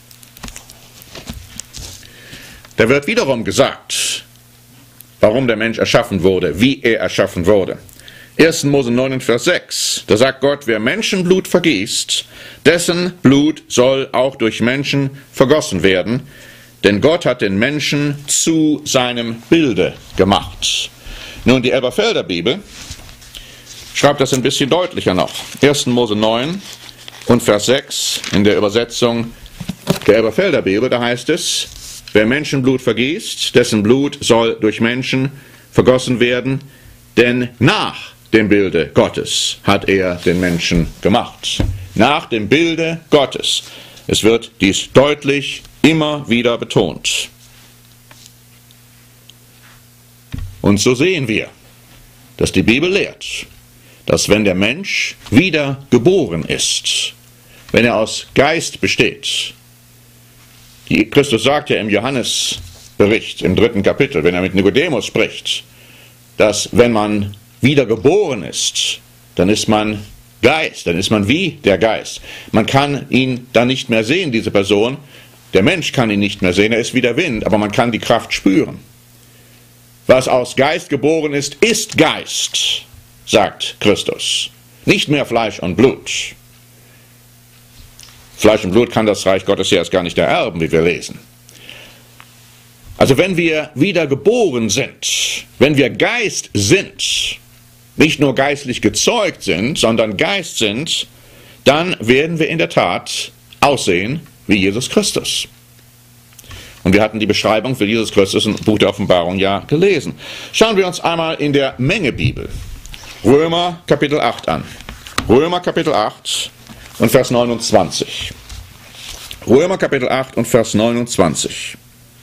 da wird wiederum gesagt, warum der Mensch erschaffen wurde, wie er erschaffen wurde. 1. Mose 9 und Vers 6, da sagt Gott, wer Menschenblut vergießt, dessen Blut soll auch durch Menschen vergossen werden, denn Gott hat den Menschen zu seinem Bilde gemacht. Nun, die Elberfelder Bibel schreibt das ein bisschen deutlicher noch. 1. Mose 9 und Vers 6 in der Übersetzung der Elberfelder Bibel, da heißt es, wer Menschenblut vergießt, dessen Blut soll durch Menschen vergossen werden, denn nach dem Bilde Gottes hat er den Menschen gemacht. Nach dem Bilde Gottes. Es wird dies deutlich immer wieder betont. Und so sehen wir, dass die Bibel lehrt, dass wenn der Mensch wieder geboren ist, wenn er aus Geist besteht, Christus sagt ja im Johannesbericht, im 3. Kapitel, wenn er mit Nikodemus spricht, dass wenn man wieder geboren ist, dann ist man Geist, dann ist man wie der Geist. Man kann ihn dann nicht mehr sehen, diese Person. Der Mensch kann ihn nicht mehr sehen, er ist wie der Wind, aber man kann die Kraft spüren. Was aus Geist geboren ist, ist Geist, sagt Christus. Nicht mehr Fleisch und Blut. Fleisch und Blut kann das Reich Gottes ja erst gar nicht ererben, wie wir lesen. Also wenn wir wieder geboren sind, wenn wir Geist sind, nicht nur geistlich gezeugt sind, sondern Geist sind, dann werden wir in der Tat aussehen wie Jesus Christus. Und wir hatten die Beschreibung für Jesus Christus im Buch der Offenbarung ja gelesen. Schauen wir uns einmal in der Mengebibel Römer Kapitel 8 an. Römer Kapitel 8 und Vers 29. Römer Kapitel 8 und Vers 29.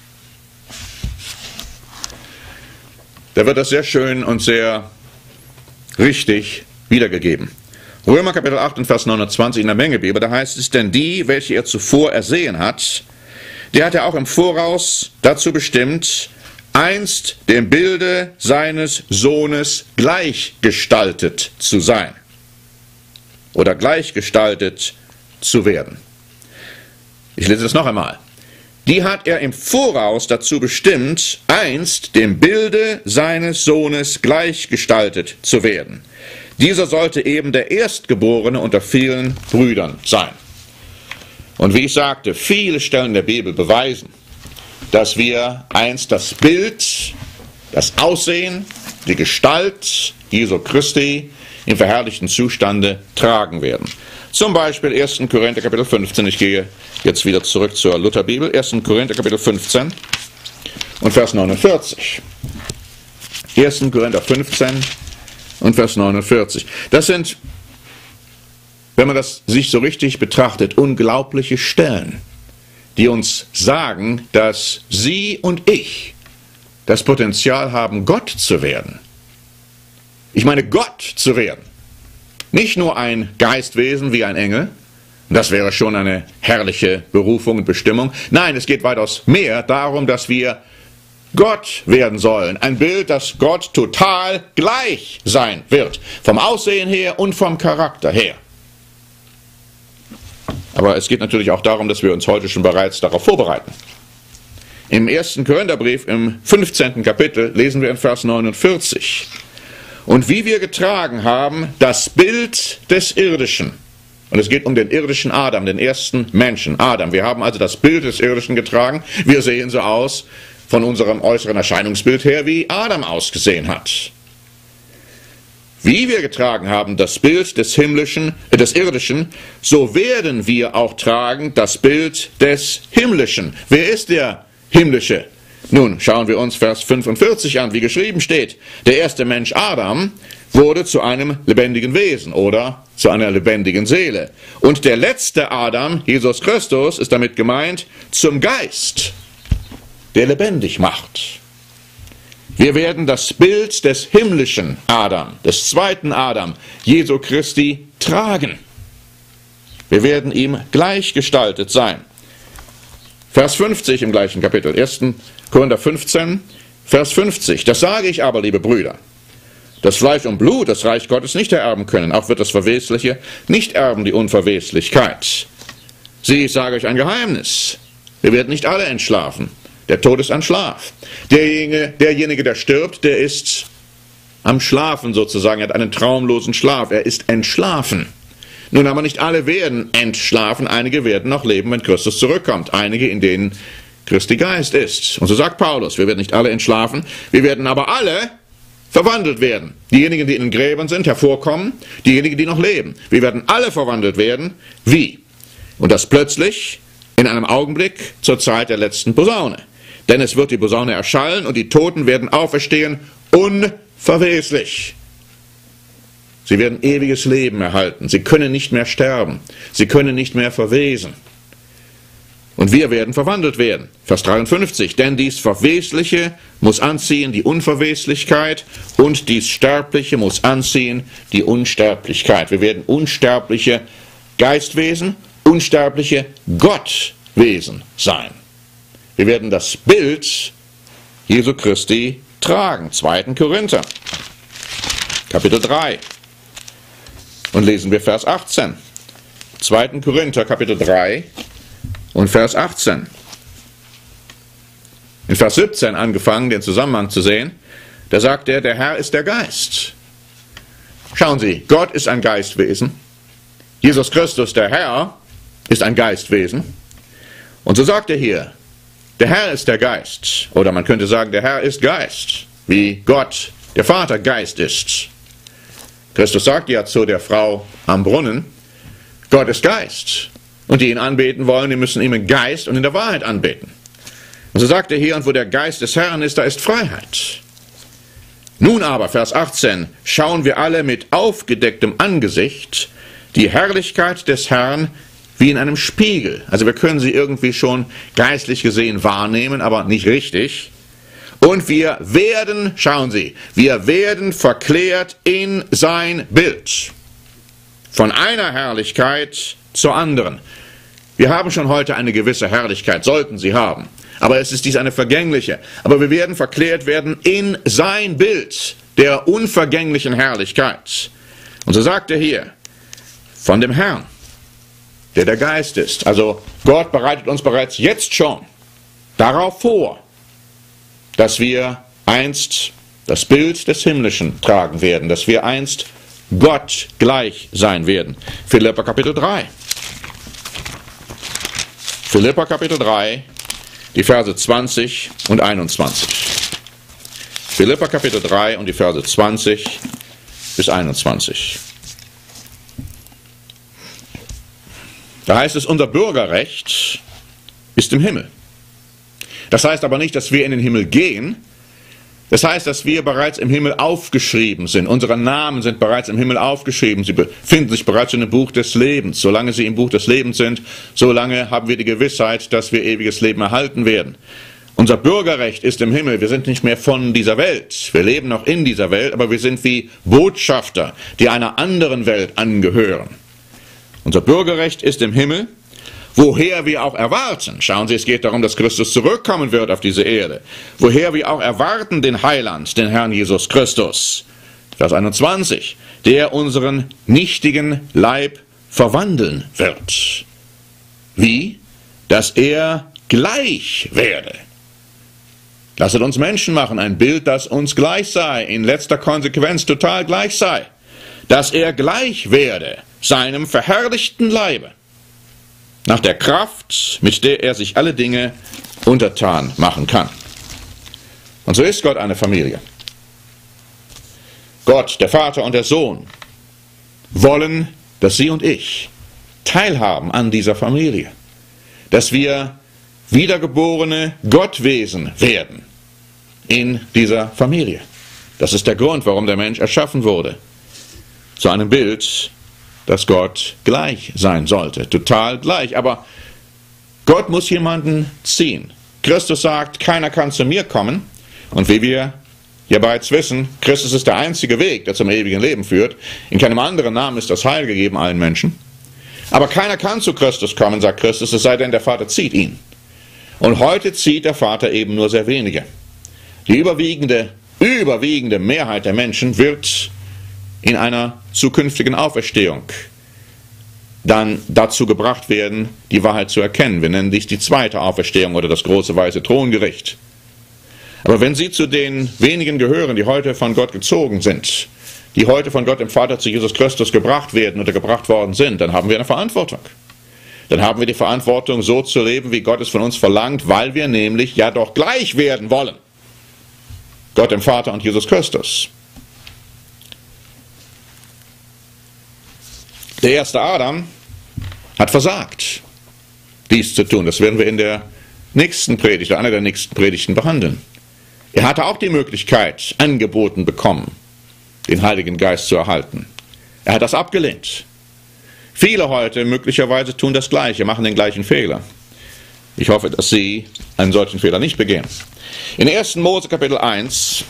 Da wird das sehr schön und sehr richtig wiedergegeben. Römer Kapitel 8 und Vers 29 in der Mengebibel, da heißt es, denn die, welche er zuvor ersehen hat, der hat er auch im Voraus dazu bestimmt, einst dem Bilde seines Sohnes gleichgestaltet zu sein. oder gleichgestaltet zu werden. Ich lese das noch einmal. Die hat er im Voraus dazu bestimmt, einst dem Bilde seines Sohnes gleichgestaltet zu werden. Dieser sollte eben der Erstgeborene unter vielen Brüdern sein. Und wie ich sagte, viele Stellen der Bibel beweisen, dass wir einst das Bild, das Aussehen, die Gestalt Jesu Christi im verherrlichten Zustande tragen werden. Zum Beispiel 1. Korinther Kapitel 15, ich gehe jetzt wieder zurück zur Lutherbibel, 1. Korinther Kapitel 15 und Vers 49. 1. Korinther 15 und Vers 49. Das sind, wenn man das sich so richtig betrachtet, unglaubliche Stellen, die uns sagen, dass Sie und ich das Potenzial haben, Gott zu werden. Ich meine, Gott zu werden. Nicht nur ein Geistwesen wie ein Engel, das wäre schon eine herrliche Berufung und Bestimmung. Nein, es geht weitaus mehr darum, dass wir Gott werden sollen. Ein Bild, das Gott total gleich sein wird. Vom Aussehen her und vom Charakter her. Aber es geht natürlich auch darum, dass wir uns heute schon bereits darauf vorbereiten. Im 1. Korintherbrief im 15. Kapitel lesen wir in Vers 49. Und wie wir getragen haben, das Bild des Irdischen. Und es geht um den irdischen Adam, den ersten Menschen, Adam. Wir haben also das Bild des Irdischen getragen. Wir sehen so aus, von unserem äußeren Erscheinungsbild her, wie Adam ausgesehen hat. Wie wir getragen haben, das Bild des Irdischen, so werden wir auch tragen das Bild des Himmlischen. Wer ist der Himmlische? Nun, schauen wir uns Vers 45 an, wie geschrieben steht. Der erste Mensch Adam wurde zu einem lebendigen Wesen oder zu einer lebendigen Seele. Und der letzte Adam, Jesus Christus, ist damit gemeint, zum Geist, der lebendig macht. Wir werden das Bild des himmlischen Adam, des zweiten Adam, Jesu Christi, tragen. Wir werden ihm gleichgestaltet sein. Vers 50 im gleichen Kapitel, 1. Korinther 15, Vers 50. Das sage ich aber, liebe Brüder, dass Fleisch und Blut das Reich Gottes nicht ererben können, auch wird das Verwesliche nicht erben die Unverweslichkeit. Sieh, ich sage euch ein Geheimnis. Wir werden nicht alle entschlafen. Der Tod ist ein Schlaf. Derjenige, der stirbt, der ist am Schlafen sozusagen. Er hat einen traumlosen Schlaf. Er ist entschlafen. Nun aber nicht alle werden entschlafen. Einige werden noch leben, wenn Christus zurückkommt. Einige, in denen Christi Geist ist. Und so sagt Paulus, wir werden nicht alle entschlafen. Wir werden aber alle verwandelt werden. Diejenigen, die in den Gräbern sind, hervorkommen. Diejenigen, die noch leben. Wir werden alle verwandelt werden. Wie? Und das plötzlich in einem Augenblick zur Zeit der letzten Posaune. Denn es wird die Posaune erschallen und die Toten werden auferstehen, unverweslich. Sie werden ewiges Leben erhalten. Sie können nicht mehr sterben. Sie können nicht mehr verwesen. Und wir werden verwandelt werden. Vers 53. Denn dies Verwesliche muss anziehen die Unverweslichkeit und dies Sterbliche muss anziehen die Unsterblichkeit. Wir werden unsterbliche Geistwesen, unsterbliche Gottwesen sein. Wir werden das Bild Jesu Christi tragen. 2. Korinther, Kapitel 3. Und lesen wir Vers 18. 2. Korinther, Kapitel 3 und Vers 18. In Vers 17 angefangen, den Zusammenhang zu sehen, da sagt er, der Herr ist der Geist. Schauen Sie, Gott ist ein Geistwesen. Jesus Christus, der Herr, ist ein Geistwesen. Und so sagt er hier, der Herr ist der Geist. Oder man könnte sagen, der Herr ist Geist, wie Gott, der Vater, Geist ist. Christus sagt ja zu der Frau am Brunnen, Gott ist Geist. Und die ihn anbeten wollen, die müssen ihn im Geist und in der Wahrheit anbeten. Und so sagt er hier, und wo der Geist des Herrn ist, da ist Freiheit. Nun aber, Vers 18, schauen wir alle mit aufgedecktem Angesicht die Herrlichkeit des Herrn wie in einem Spiegel. Also wir können sie irgendwie schon geistlich gesehen wahrnehmen, aber nicht richtig. Und wir werden, schauen Sie, wir werden verklärt in sein Bild. Von einer Herrlichkeit zur anderen. Wir haben schon heute eine gewisse Herrlichkeit, sollten sie haben. Aber es ist dies eine vergängliche. Aber wir werden verklärt werden in sein Bild der unvergänglichen Herrlichkeit. Und so sagt er hier, von dem Herrn, der der Geist ist. Also Gott bereitet uns bereits jetzt schon darauf vor, dass wir einst das Bild des Himmlischen tragen werden, dass wir einst Gott gleich sein werden. Philipper Kapitel 3. Philipper Kapitel 3, die Verse 20 und 21. Philipper Kapitel 3 und die Verse 20 bis 21. Da heißt es, unser Bürgerrecht ist im Himmel. Das heißt aber nicht, dass wir in den Himmel gehen. Das heißt, dass wir bereits im Himmel aufgeschrieben sind. Unsere Namen sind bereits im Himmel aufgeschrieben. Sie befinden sich bereits in dem Buch des Lebens. Solange sie im Buch des Lebens sind, solange haben wir die Gewissheit, dass wir ewiges Leben erhalten werden. Unser Bürgerrecht ist im Himmel. Wir sind nicht mehr von dieser Welt. Wir leben noch in dieser Welt, aber wir sind wie Botschafter, die einer anderen Welt angehören. Unser Bürgerrecht ist im Himmel, woher wir auch erwarten. Schauen Sie, es geht darum, dass Christus zurückkommen wird auf diese Erde. Woher wir auch erwarten den Heiland, den Herrn Jesus Christus. Vers 21. Der unseren nichtigen Leib verwandeln wird. Wie? Dass er gleich werde. Lasset uns Menschen machen, ein Bild, das uns gleich sei, in letzter Konsequenz total gleich sei. Dass er gleich werde, seinem verherrlichten Leibe. Nach der Kraft, mit der er sich alle Dinge untertan machen kann. Und so ist Gott eine Familie. Gott, der Vater und der Sohn, wollen, dass Sie und ich teilhaben an dieser Familie. Dass wir wiedergeborene Gottwesen werden in dieser Familie. Das ist der Grund, warum der Mensch erschaffen wurde. Zu einem Bild, dass Gott gleich sein sollte, total gleich. Aber Gott muss jemanden ziehen. Christus sagt, keiner kann zu mir kommen. Und wie wir ja bereits wissen, Christus ist der einzige Weg, der zum ewigen Leben führt. In keinem anderen Namen ist das Heil gegeben allen Menschen. Aber keiner kann zu Christus kommen, sagt Christus, es sei denn, der Vater zieht ihn. Und heute zieht der Vater eben nur sehr wenige. Die überwiegende Mehrheit der Menschen wird in einer zukünftigen Auferstehung dann dazu gebracht werden, die Wahrheit zu erkennen. Wir nennen dies die zweite Auferstehung oder das große weiße Throngericht. Aber wenn Sie zu den wenigen gehören, die heute von Gott gezogen sind, die heute von Gott dem Vater zu Jesus Christus gebracht werden oder gebracht worden sind, dann haben wir eine Verantwortung. Dann haben wir die Verantwortung, so zu leben, wie Gott es von uns verlangt, weil wir nämlich ja doch gleich werden wollen. Gott dem Vater und Jesus Christus. Der erste Adam hat versagt, dies zu tun. Das werden wir in der nächsten Predigt, einer der nächsten Predigten behandeln. Er hatte auch die Möglichkeit angeboten bekommen, den Heiligen Geist zu erhalten. Er hat das abgelehnt. Viele heute möglicherweise tun das Gleiche, machen den gleichen Fehler. Ich hoffe, dass Sie einen solchen Fehler nicht begehen. In 1. Mose Kapitel 1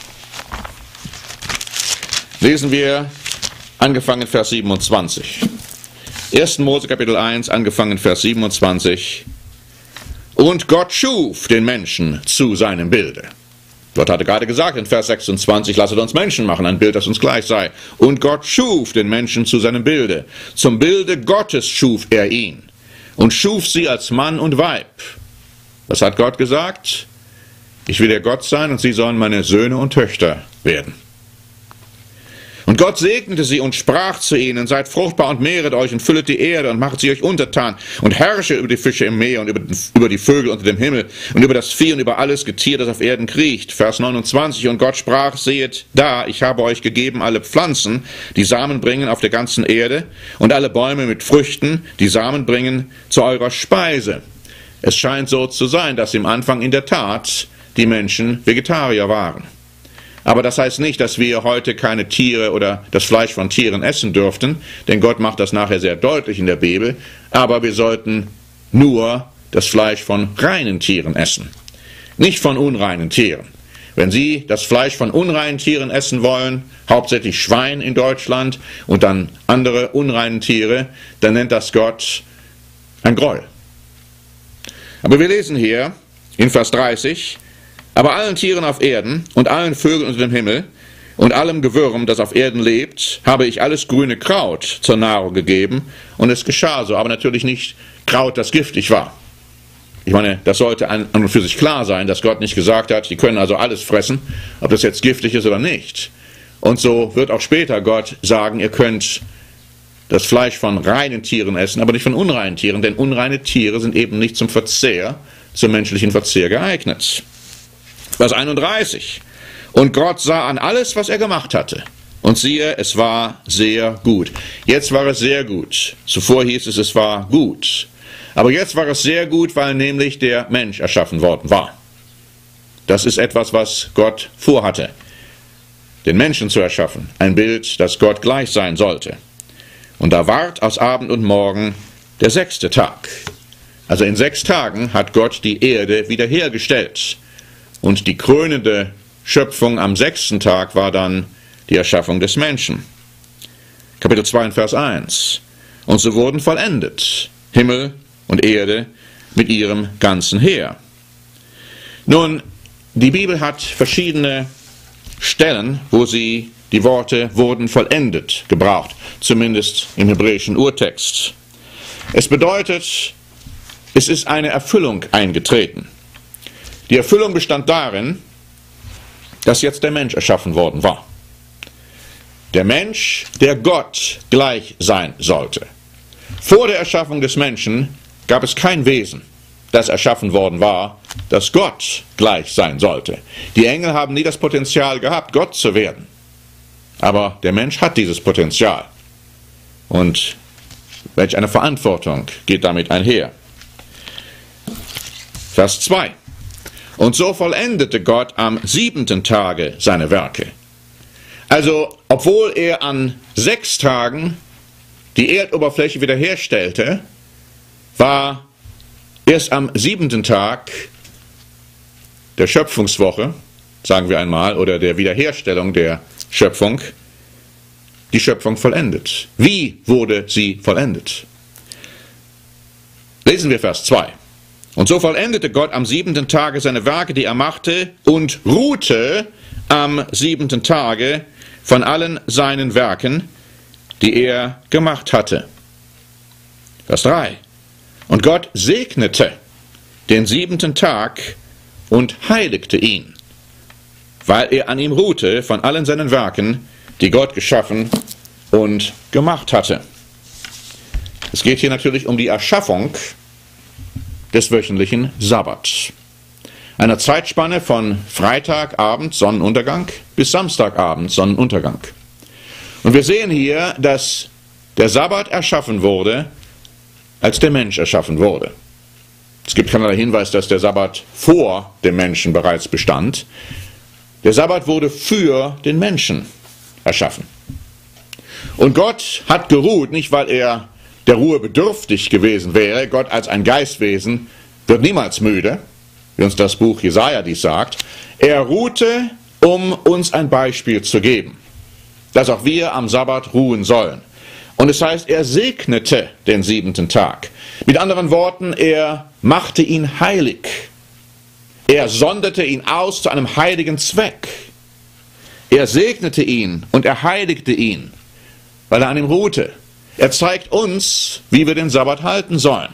lesen wir angefangen Vers 27. 1. Mose Kapitel 1, angefangen Vers 27. Und Gott schuf den Menschen zu seinem Bilde. Gott hatte gerade gesagt in Vers 26, lasset uns Menschen machen, ein Bild, das uns gleich sei. Und Gott schuf den Menschen zu seinem Bilde. Zum Bilde Gottes schuf er ihn und schuf sie als Mann und Weib. Was hat Gott gesagt? Ich will ihr Gott sein und sie sollen meine Söhne und Töchter werden. Und Gott segnete sie und sprach zu ihnen, seid fruchtbar und mehret euch und füllet die Erde und machet sie euch untertan und herrsche über die Fische im Meer und über die Vögel unter dem Himmel und über das Vieh und über alles Getier, das auf Erden kriecht. Vers 29, und Gott sprach, sehet da, ich habe euch gegeben alle Pflanzen, die Samen bringen auf der ganzen Erde und alle Bäume mit Früchten, die Samen bringen zu eurer Speise. Es scheint so zu sein, dass im Anfang in der Tat die Menschen Vegetarier waren. Aber das heißt nicht, dass wir heute keine Tiere oder das Fleisch von Tieren essen dürften, denn Gott macht das nachher sehr deutlich in der Bibel. Aber wir sollten nur das Fleisch von reinen Tieren essen, nicht von unreinen Tieren. Wenn Sie das Fleisch von unreinen Tieren essen wollen, hauptsächlich Schwein in Deutschland und dann andere unreine Tiere, dann nennt das Gott ein Gräuel. Aber wir lesen hier in Vers 30, aber allen Tieren auf Erden und allen Vögeln unter dem Himmel und allem Gewürm, das auf Erden lebt, habe ich alles grüne Kraut zur Nahrung gegeben, und es geschah so, aber natürlich nicht Kraut, das giftig war. Ich meine, das sollte an und für sich klar sein, dass Gott nicht gesagt hat, die können also alles fressen, ob das jetzt giftig ist oder nicht. Und so wird auch später Gott sagen, ihr könnt das Fleisch von reinen Tieren essen, aber nicht von unreinen Tieren, denn unreine Tiere sind eben nicht zum Verzehr, zum menschlichen Verzehr geeignet. Vers 31. Und Gott sah an alles, was er gemacht hatte. Und siehe, es war sehr gut. Jetzt war es sehr gut. Zuvor hieß es, es war gut. Aber jetzt war es sehr gut, weil nämlich der Mensch erschaffen worden war. Das ist etwas, was Gott vorhatte, den Menschen zu erschaffen. Ein Bild, das Gott gleich sein sollte. Und da ward aus Abend und Morgen der 6. Tag. Also in 6 Tagen hat Gott die Erde wiederhergestellt. Und die krönende Schöpfung am 6. Tag war dann die Erschaffung des Menschen. Kapitel 2, Vers 1. Und so wurden vollendet Himmel und Erde mit ihrem ganzen Heer. Nun, die Bibel hat verschiedene Stellen, wo sie die Worte wurden vollendet gebraucht, zumindest im hebräischen Urtext. Es bedeutet, es ist eine Erfüllung eingetreten. Die Erfüllung bestand darin, dass jetzt der Mensch erschaffen worden war. Der Mensch, der Gott gleich sein sollte. Vor der Erschaffung des Menschen gab es kein Wesen, das erschaffen worden war, das Gott gleich sein sollte. Die Engel haben nie das Potenzial gehabt, Gott zu werden. Aber der Mensch hat dieses Potenzial. Und welch eine Verantwortung geht damit einher. Vers 2. Und so vollendete Gott am 7. Tage seine Werke. Also, obwohl er an 6 Tagen die Erdoberfläche wiederherstellte, war erst am 7. Tag der Schöpfungswoche, sagen wir einmal, oder der Wiederherstellung der Schöpfung, die Schöpfung vollendet. Wie wurde sie vollendet? Lesen wir Vers 2. Und so vollendete Gott am 7. Tage seine Werke, die er machte, und ruhte am 7. Tage von allen seinen Werken, die er gemacht hatte. Vers 3. Und Gott segnete den 7. Tag und heiligte ihn, weil er an ihm ruhte von allen seinen Werken, die Gott geschaffen und gemacht hatte. Es geht hier natürlich um die Erschaffung des wöchentlichen Sabbats. Einer Zeitspanne von Freitagabend, Sonnenuntergang, bis Samstagabend, Sonnenuntergang. Und wir sehen hier, dass der Sabbat erschaffen wurde, als der Mensch erschaffen wurde. Es gibt keinerlei Hinweis, dass der Sabbat vor dem Menschen bereits bestand. Der Sabbat wurde für den Menschen erschaffen. Und Gott hat geruht, nicht weil er der Ruhe bedürftig gewesen wäre. Gott als ein Geistwesen wird niemals müde, wie uns das Buch Jesaja dies sagt. Er ruhte, um uns ein Beispiel zu geben, dass auch wir am Sabbat ruhen sollen. Und es heißt, er segnete den 7. Tag. Mit anderen Worten, er machte ihn heilig. Er sonderte ihn aus zu einem heiligen Zweck. Er segnete ihn und er heiligte ihn, weil er an ihm ruhte. Er zeigt uns, wie wir den Sabbat halten sollen.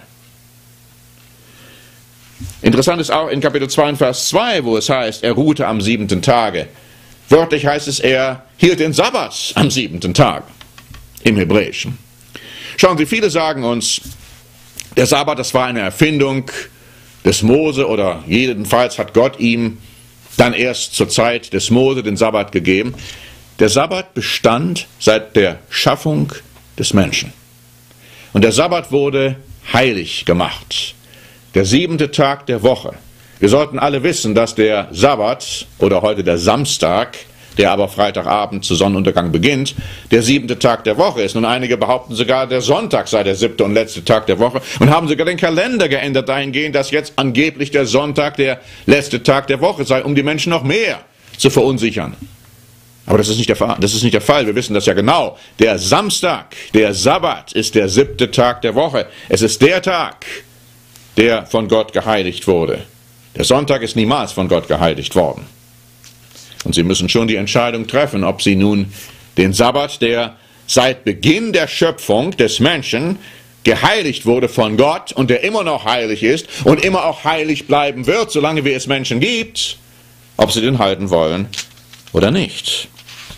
Interessant ist auch in Kapitel 2, Vers 2, wo es heißt, er ruhte am 7. Tage. Wörtlich heißt es, er hielt den Sabbat am 7. Tag im Hebräischen. Schauen Sie, viele sagen uns, der Sabbat, das war eine Erfindung des Mose, oder jedenfalls hat Gott ihm dann erst zur Zeit des Mose den Sabbat gegeben. Der Sabbat bestand seit der Schaffung des Menschen. Und der Sabbat wurde heilig gemacht. Der 7. Tag der Woche. Wir sollten alle wissen, dass der Sabbat, oder heute der Samstag, der aber Freitagabend zu Sonnenuntergang beginnt, der 7. Tag der Woche ist. Und einige behaupten sogar, der Sonntag sei der 7. und letzte Tag der Woche und haben sogar den Kalender geändert dahingehend, dass jetzt angeblich der Sonntag der letzte Tag der Woche sei, um die Menschen noch mehr zu verunsichern. Aber das ist nicht der Fall. Das ist nicht der Fall. Wir wissen das ja genau. Der Samstag, der Sabbat, ist der 7. Tag der Woche. Es ist der Tag, der von Gott geheiligt wurde. Der Sonntag ist niemals von Gott geheiligt worden. Und sie müssen schon die Entscheidung treffen, ob sie nun den Sabbat, der seit Beginn der Schöpfung des Menschen geheiligt wurde von Gott und der immer noch heilig ist und immer auch heilig bleiben wird, solange wie es Menschen gibt, ob sie den halten wollen oder nicht.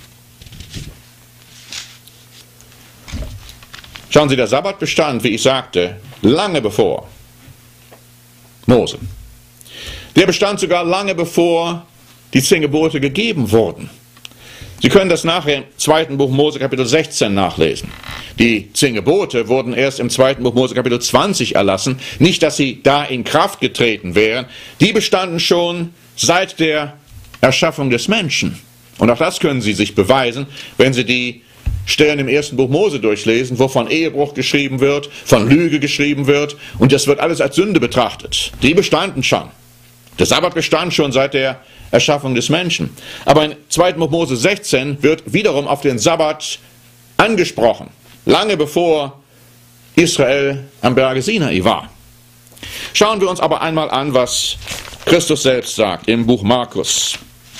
Schauen Sie, der Sabbat bestand, wie ich sagte, lange bevor Mose. Der bestand sogar lange bevor die 10 Gebote gegeben wurden. Sie können das nachher im 2. Buch Mose Kapitel 16 nachlesen. Die 10 Gebote wurden erst im 2. Buch Mose Kapitel 20 erlassen. Nicht, dass sie da in Kraft getreten wären. Die bestanden schon seit der Erschaffung des Menschen. Und auch das können Sie sich beweisen, wenn Sie die Stellen im 1. Buch Mose durchlesen, wo von Ehebruch geschrieben wird, von Lüge geschrieben wird. Und das wird alles als Sünde betrachtet. Die bestanden schon. Der Sabbat bestand schon seit der Erschaffung des Menschen. Aber in 2. Buch Mose 16 wird wiederum auf den Sabbat angesprochen, lange bevor Israel am Berge Sinai war. Schauen wir uns aber einmal an, was Christus selbst sagt im Buch Markus.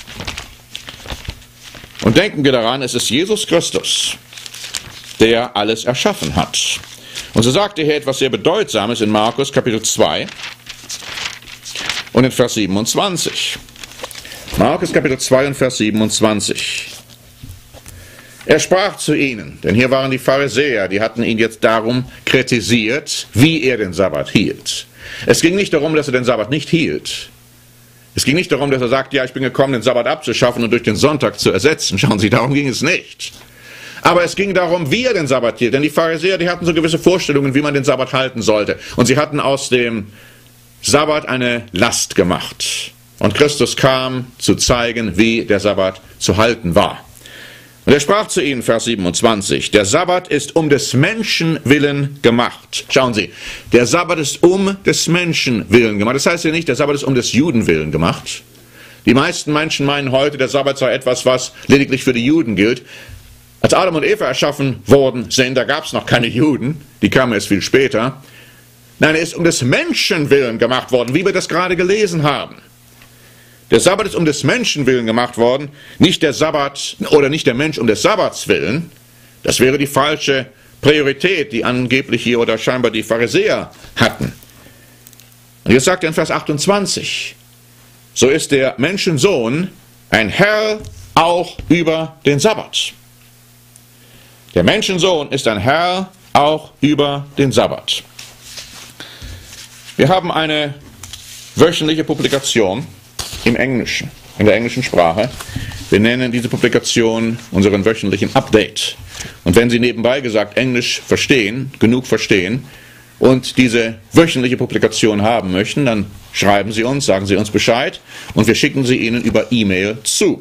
Und denken wir daran, es ist Jesus Christus, der alles erschaffen hat. Und so sagt er hier etwas sehr Bedeutsames in Markus Kapitel 2 und in Vers 27. Markus Kapitel 2 und Vers 27. Er sprach zu ihnen, denn hier waren die Pharisäer, die hatten ihn jetzt darum kritisiert, wie er den Sabbat hielt. Es ging nicht darum, dass er den Sabbat nicht hielt. Es ging nicht darum, dass er sagt, ja, ich bin gekommen, den Sabbat abzuschaffen und durch den Sonntag zu ersetzen. Schauen Sie, darum ging es nicht. Aber es ging darum, wie er den Sabbat hielt. Denn die Pharisäer, die hatten so gewisse Vorstellungen, wie man den Sabbat halten sollte. Und sie hatten aus dem Sabbat eine Last gemacht. Und Christus kam, zu zeigen, wie der Sabbat zu halten war. Und er sprach zu ihnen, Vers 27, der Sabbat ist um des Menschen willen gemacht. Schauen Sie, der Sabbat ist um des Menschen willen gemacht. Das heißt ja nicht, der Sabbat ist um des Juden willen gemacht. Die meisten Menschen meinen heute, der Sabbat sei etwas, was lediglich für die Juden gilt. Als Adam und Eva erschaffen worden sind, da gab es noch keine Juden, die kamen erst viel später. Nein, er ist um des Menschen willen gemacht worden, wie wir das gerade gelesen haben. Der Sabbat ist um des Menschen willen gemacht worden, nicht der Sabbat oder nicht der Mensch um des Sabbats willen. Das wäre die falsche Priorität, die angeblich hier oder scheinbar die Pharisäer hatten. Und jetzt sagt er in Vers 28, so ist der Menschensohn ein Herr auch über den Sabbat. Der Menschensohn ist ein Herr auch über den Sabbat. Wir haben eine wöchentliche Publikation im Englischen, in der englischen Sprache. Wir nennen diese Publikation unseren wöchentlichen Update. Und wenn Sie nebenbei gesagt Englisch verstehen, genug verstehen und diese wöchentliche Publikation haben möchten, dann schreiben Sie uns, sagen Sie uns Bescheid und wir schicken sie Ihnen über E-Mail zu.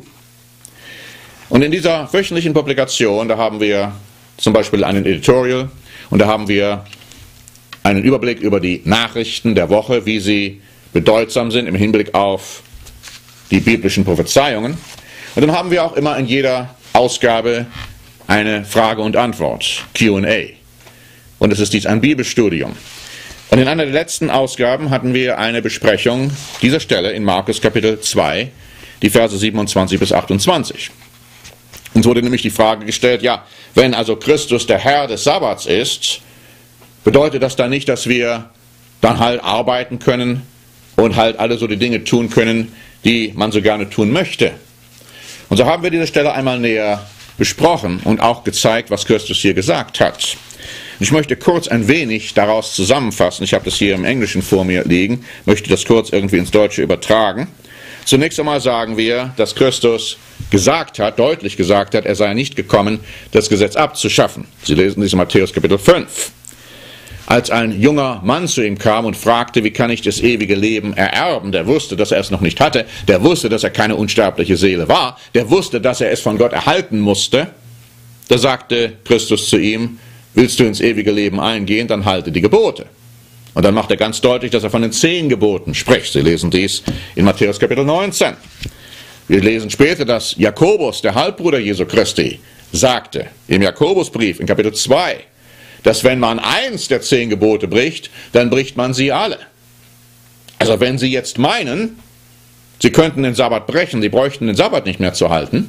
Und in dieser wöchentlichen Publikation, da haben wir zum Beispiel einen Editorial und da haben wir einen Überblick über die Nachrichten der Woche, wie sie bedeutsam sind im Hinblick auf die biblischen Prophezeiungen. Und dann haben wir auch immer in jeder Ausgabe eine Frage und Antwort, Q&A. Und es ist dies ein Bibelstudium. Und in einer der letzten Ausgaben hatten wir eine Besprechung dieser Stelle in Markus Kapitel 2, die Verse 27 bis 28. Uns wurde nämlich die Frage gestellt, ja, wenn also Christus der Herr des Sabbats ist, bedeutet das dann nicht, dass wir dann halt arbeiten können und halt alle so die Dinge tun können, die man so gerne tun möchte. Und so haben wir diese Stelle einmal näher besprochen und auch gezeigt, was Christus hier gesagt hat. Ich möchte kurz ein wenig daraus zusammenfassen. Ich habe das hier im Englischen vor mir liegen, möchte das kurz irgendwie ins Deutsche übertragen. Zunächst einmal sagen wir, dass Christus gesagt hat, deutlich gesagt hat, er sei nicht gekommen, das Gesetz abzuschaffen. Sie lesen dies in Matthäus Kapitel 5. Als ein junger Mann zu ihm kam und fragte, wie kann ich das ewige Leben ererben, der wusste, dass er es noch nicht hatte, der wusste, dass er keine unsterbliche Seele war, der wusste, dass er es von Gott erhalten musste, da sagte Christus zu ihm, willst du ins ewige Leben eingehen, dann halte die Gebote. Und dann macht er ganz deutlich, dass er von den 10 Geboten spricht. Sie lesen dies in Matthäus Kapitel 19. Wir lesen später, dass Jakobus, der Halbbruder Jesu Christi, sagte im Jakobusbrief in Kapitel 2, dass wenn man eins der 10 Gebote bricht, dann bricht man sie alle. Also wenn Sie jetzt meinen, sie könnten den Sabbat brechen, sie bräuchten den Sabbat nicht mehr zu halten,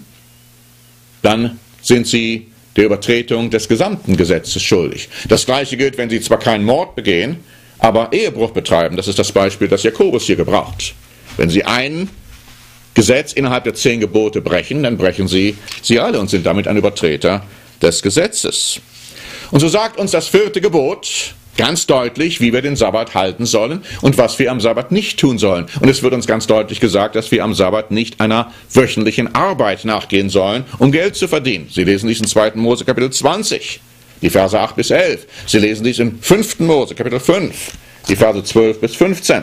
dann sind sie der Übertretung des gesamten Gesetzes schuldig. Das Gleiche gilt, wenn sie zwar keinen Mord begehen, aber Ehebruch betreiben. Das ist das Beispiel, das Jakobus hier gebraucht. Wenn sie ein Gesetz innerhalb der 10 Gebote brechen, dann brechen sie alle und sind damit ein Übertreter des Gesetzes. Und so sagt uns das 4. Gebot ganz deutlich, wie wir den Sabbat halten sollen und was wir am Sabbat nicht tun sollen. Und es wird uns ganz deutlich gesagt, dass wir am Sabbat nicht einer wöchentlichen Arbeit nachgehen sollen, um Geld zu verdienen. Sie lesen dies in 2. Mose Kapitel 20, die Verse 8 bis 11. Sie lesen dies in 5. Mose Kapitel 5, die Verse 12 bis 15.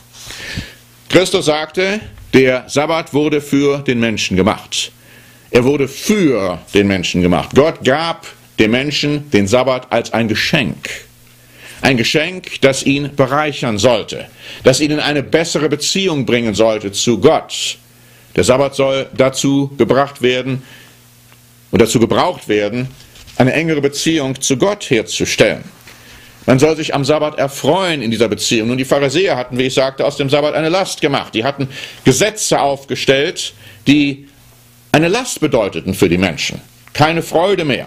Christus sagte, der Sabbat wurde für den Menschen gemacht. Er wurde für den Menschen gemacht. Gott gab dem Menschen den Sabbat als ein Geschenk. Ein Geschenk, das ihn bereichern sollte, das ihn in eine bessere Beziehung bringen sollte zu Gott. Der Sabbat soll dazu gebracht werden und dazu gebraucht werden, eine engere Beziehung zu Gott herzustellen. Man soll sich am Sabbat erfreuen in dieser Beziehung. Nun, die Pharisäer hatten, wie ich sagte, aus dem Sabbat eine Last gemacht. Die hatten Gesetze aufgestellt, die eine Last bedeuteten für die Menschen. Keine Freude mehr.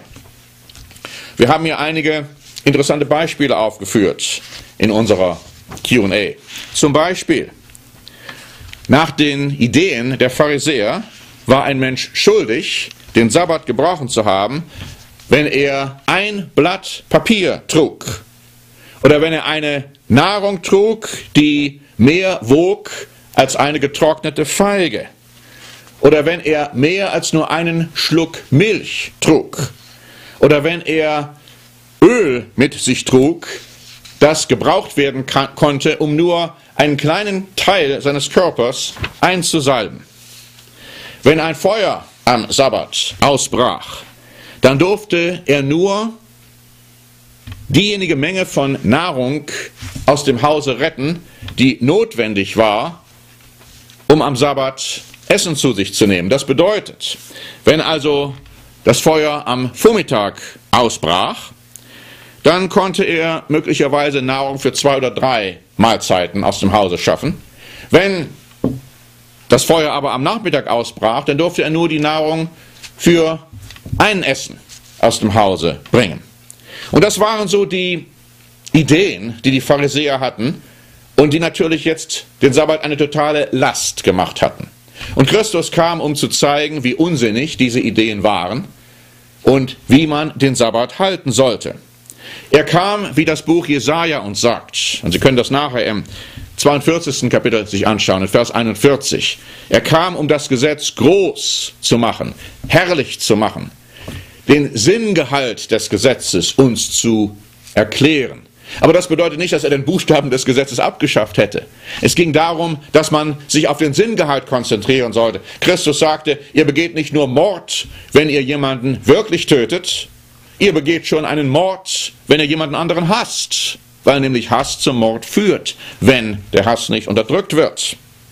Wir haben hier einige interessante Beispiele aufgeführt in unserer Q&A. Zum Beispiel, nach den Ideen der Pharisäer war ein Mensch schuldig, den Sabbat gebrochen zu haben, wenn er ein Blatt Papier trug. Oder wenn er eine Nahrung trug, die mehr wog als eine getrocknete Feige. Oder wenn er mehr als nur einen Schluck Milch trug. Oder wenn er Öl mit sich trug, das gebraucht werden konnte, um nur einen kleinen Teil seines Körpers einzusalben. Wenn ein Feuer am Sabbat ausbrach, dann durfte er nur diejenige Menge von Nahrung aus dem Hause retten, die notwendig war, um am Sabbat Essen zu sich zu nehmen. Das bedeutet, wenn also das Feuer am Vormittag ausbrach, dann konnte er möglicherweise Nahrung für 2 oder 3 Mahlzeiten aus dem Hause schaffen. Wenn das Feuer aber am Nachmittag ausbrach, dann durfte er nur die Nahrung für ein Essen aus dem Hause bringen. Und das waren so die Ideen, die die Pharisäer hatten und die natürlich jetzt den Sabbat eine totale Last gemacht hatten. Und Christus kam, um zu zeigen, wie unsinnig diese Ideen waren und wie man den Sabbat halten sollte. Er kam, wie das Buch Jesaja uns sagt, und Sie können das nachher im 42. Kapitel sich anschauen, in Vers 41. Er kam, um das Gesetz groß zu machen, herrlich zu machen, den Sinngehalt des Gesetzes uns zu erklären. Aber das bedeutet nicht, dass er den Buchstaben des Gesetzes abgeschafft hätte. Es ging darum, dass man sich auf den Sinngehalt konzentrieren sollte. Christus sagte, ihr begeht nicht nur Mord, wenn ihr jemanden wirklich tötet, ihr begeht schon einen Mord, wenn ihr jemanden anderen hasst, weil nämlich Hass zum Mord führt, wenn der Hass nicht unterdrückt wird.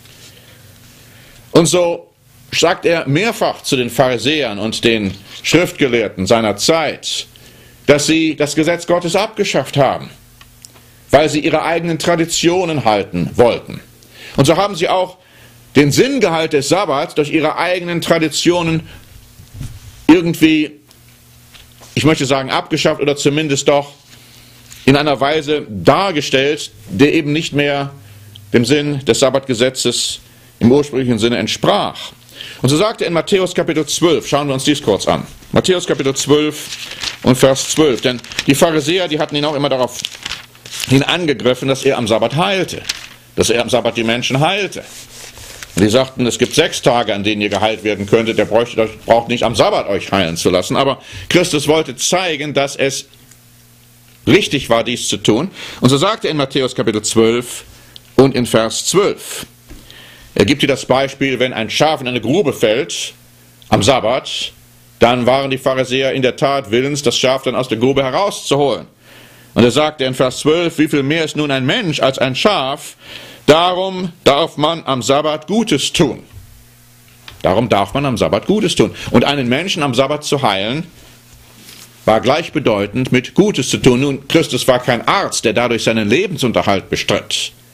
Und so sagt er mehrfach zu den Pharisäern und den Schriftgelehrten seiner Zeit, dass sie das Gesetz Gottes abgeschafft haben, weil sie ihre eigenen Traditionen halten wollten. Und so haben sie auch den Sinngehalt des Sabbats durch ihre eigenen Traditionen irgendwie, ich möchte sagen, abgeschafft oder zumindest doch in einer Weise dargestellt, der eben nicht mehr dem Sinn des Sabbatgesetzes im ursprünglichen Sinne entsprach. Und so sagt er in Matthäus Kapitel 12, schauen wir uns dies kurz an. Matthäus Kapitel 12 und Vers 12. Denn die Pharisäer, die hatten ihn auch immer darauf hin angegriffen, dass er am Sabbat heilte. Dass er am Sabbat die Menschen heilte. Und die sagten, es gibt 6 Tage, an denen ihr geheilt werden könntet. Der braucht nicht am Sabbat euch heilen zu lassen. Aber Christus wollte zeigen, dass es richtig war, dies zu tun. Und so sagt er in Matthäus Kapitel 12 und in Vers 12. Er gibt hier das Beispiel, wenn ein Schaf in eine Grube fällt am Sabbat, dann waren die Pharisäer in der Tat willens, das Schaf dann aus der Grube herauszuholen. Und er sagt in Vers 12, wie viel mehr ist nun ein Mensch als ein Schaf, darum darf man am Sabbat Gutes tun. Darum darf man am Sabbat Gutes tun. Und einen Menschen am Sabbat zu heilen, war gleichbedeutend mit Gutes zu tun. Nun, Christus war kein Arzt, der dadurch seinen Lebensunterhalt bestritt.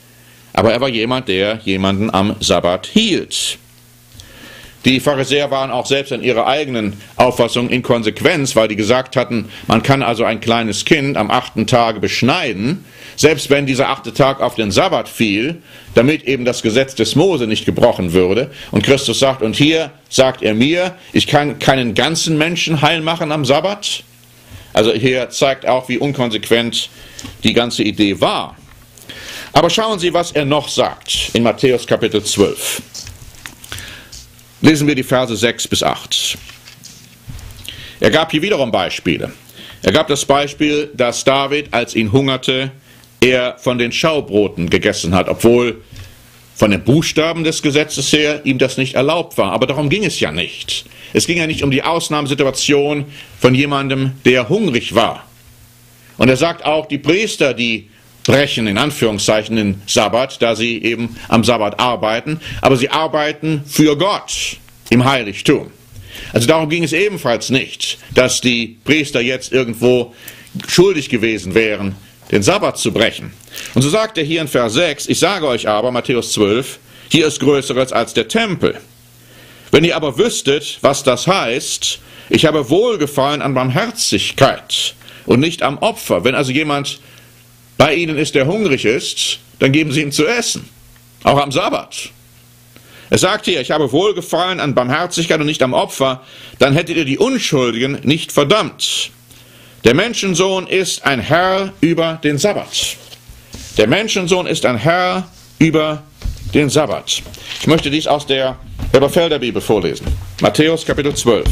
aber er war jemand, der jemanden am Sabbat hielt. Die Pharisäer waren auch selbst in ihrer eigenen Auffassung inkonsequent, weil die gesagt hatten, man kann also ein kleines Kind am 8. Tage beschneiden, selbst wenn dieser 8. Tag auf den Sabbat fiel, damit eben das Gesetz des Mose nicht gebrochen würde. Und Christus sagt, und hier sagt er mir, ich kann keinen ganzen Menschen heil machen am Sabbat. Also hier zeigt auch, wie unkonsequent die ganze Idee war. Aber schauen Sie, was er noch sagt in Matthäus Kapitel 12. Lesen wir die Verse 6 bis 8. Er gab hier wiederum Beispiele. Er gab das Beispiel, dass David, als ihn hungerte, er von den Schaubroten gegessen hat, obwohl von den Buchstaben des Gesetzes her ihm das nicht erlaubt war. Aber darum ging es ja nicht. Es ging ja nicht um die Ausnahmesituation von jemandem, der hungrig war. Und er sagt auch, die Priester, die brechen in Anführungszeichen den Sabbat, da sie eben am Sabbat arbeiten, aber sie arbeiten für Gott im Heiligtum. Also darum ging es ebenfalls nicht, dass die Priester jetzt irgendwo schuldig gewesen wären, den Sabbat zu brechen. Und so sagt er hier in Vers 6, ich sage euch aber, Matthäus 12, hier ist Größeres als der Tempel. Wenn ihr aber wüsstet, was das heißt, ich habe Wohlgefallen an Barmherzigkeit und nicht am Opfer. Wenn also jemand bei ihnen ist, der hungrig ist, dann geben sie ihm zu essen, auch am Sabbat. Es sagt hier, ich habe Wohlgefallen an Barmherzigkeit und nicht am Opfer, dann hättet ihr die Unschuldigen nicht verdammt. Der Menschensohn ist ein Herr über den Sabbat. Der Menschensohn ist ein Herr über den Sabbat. Ich möchte dies aus der Elberfelder Bibel vorlesen. Matthäus Kapitel 12.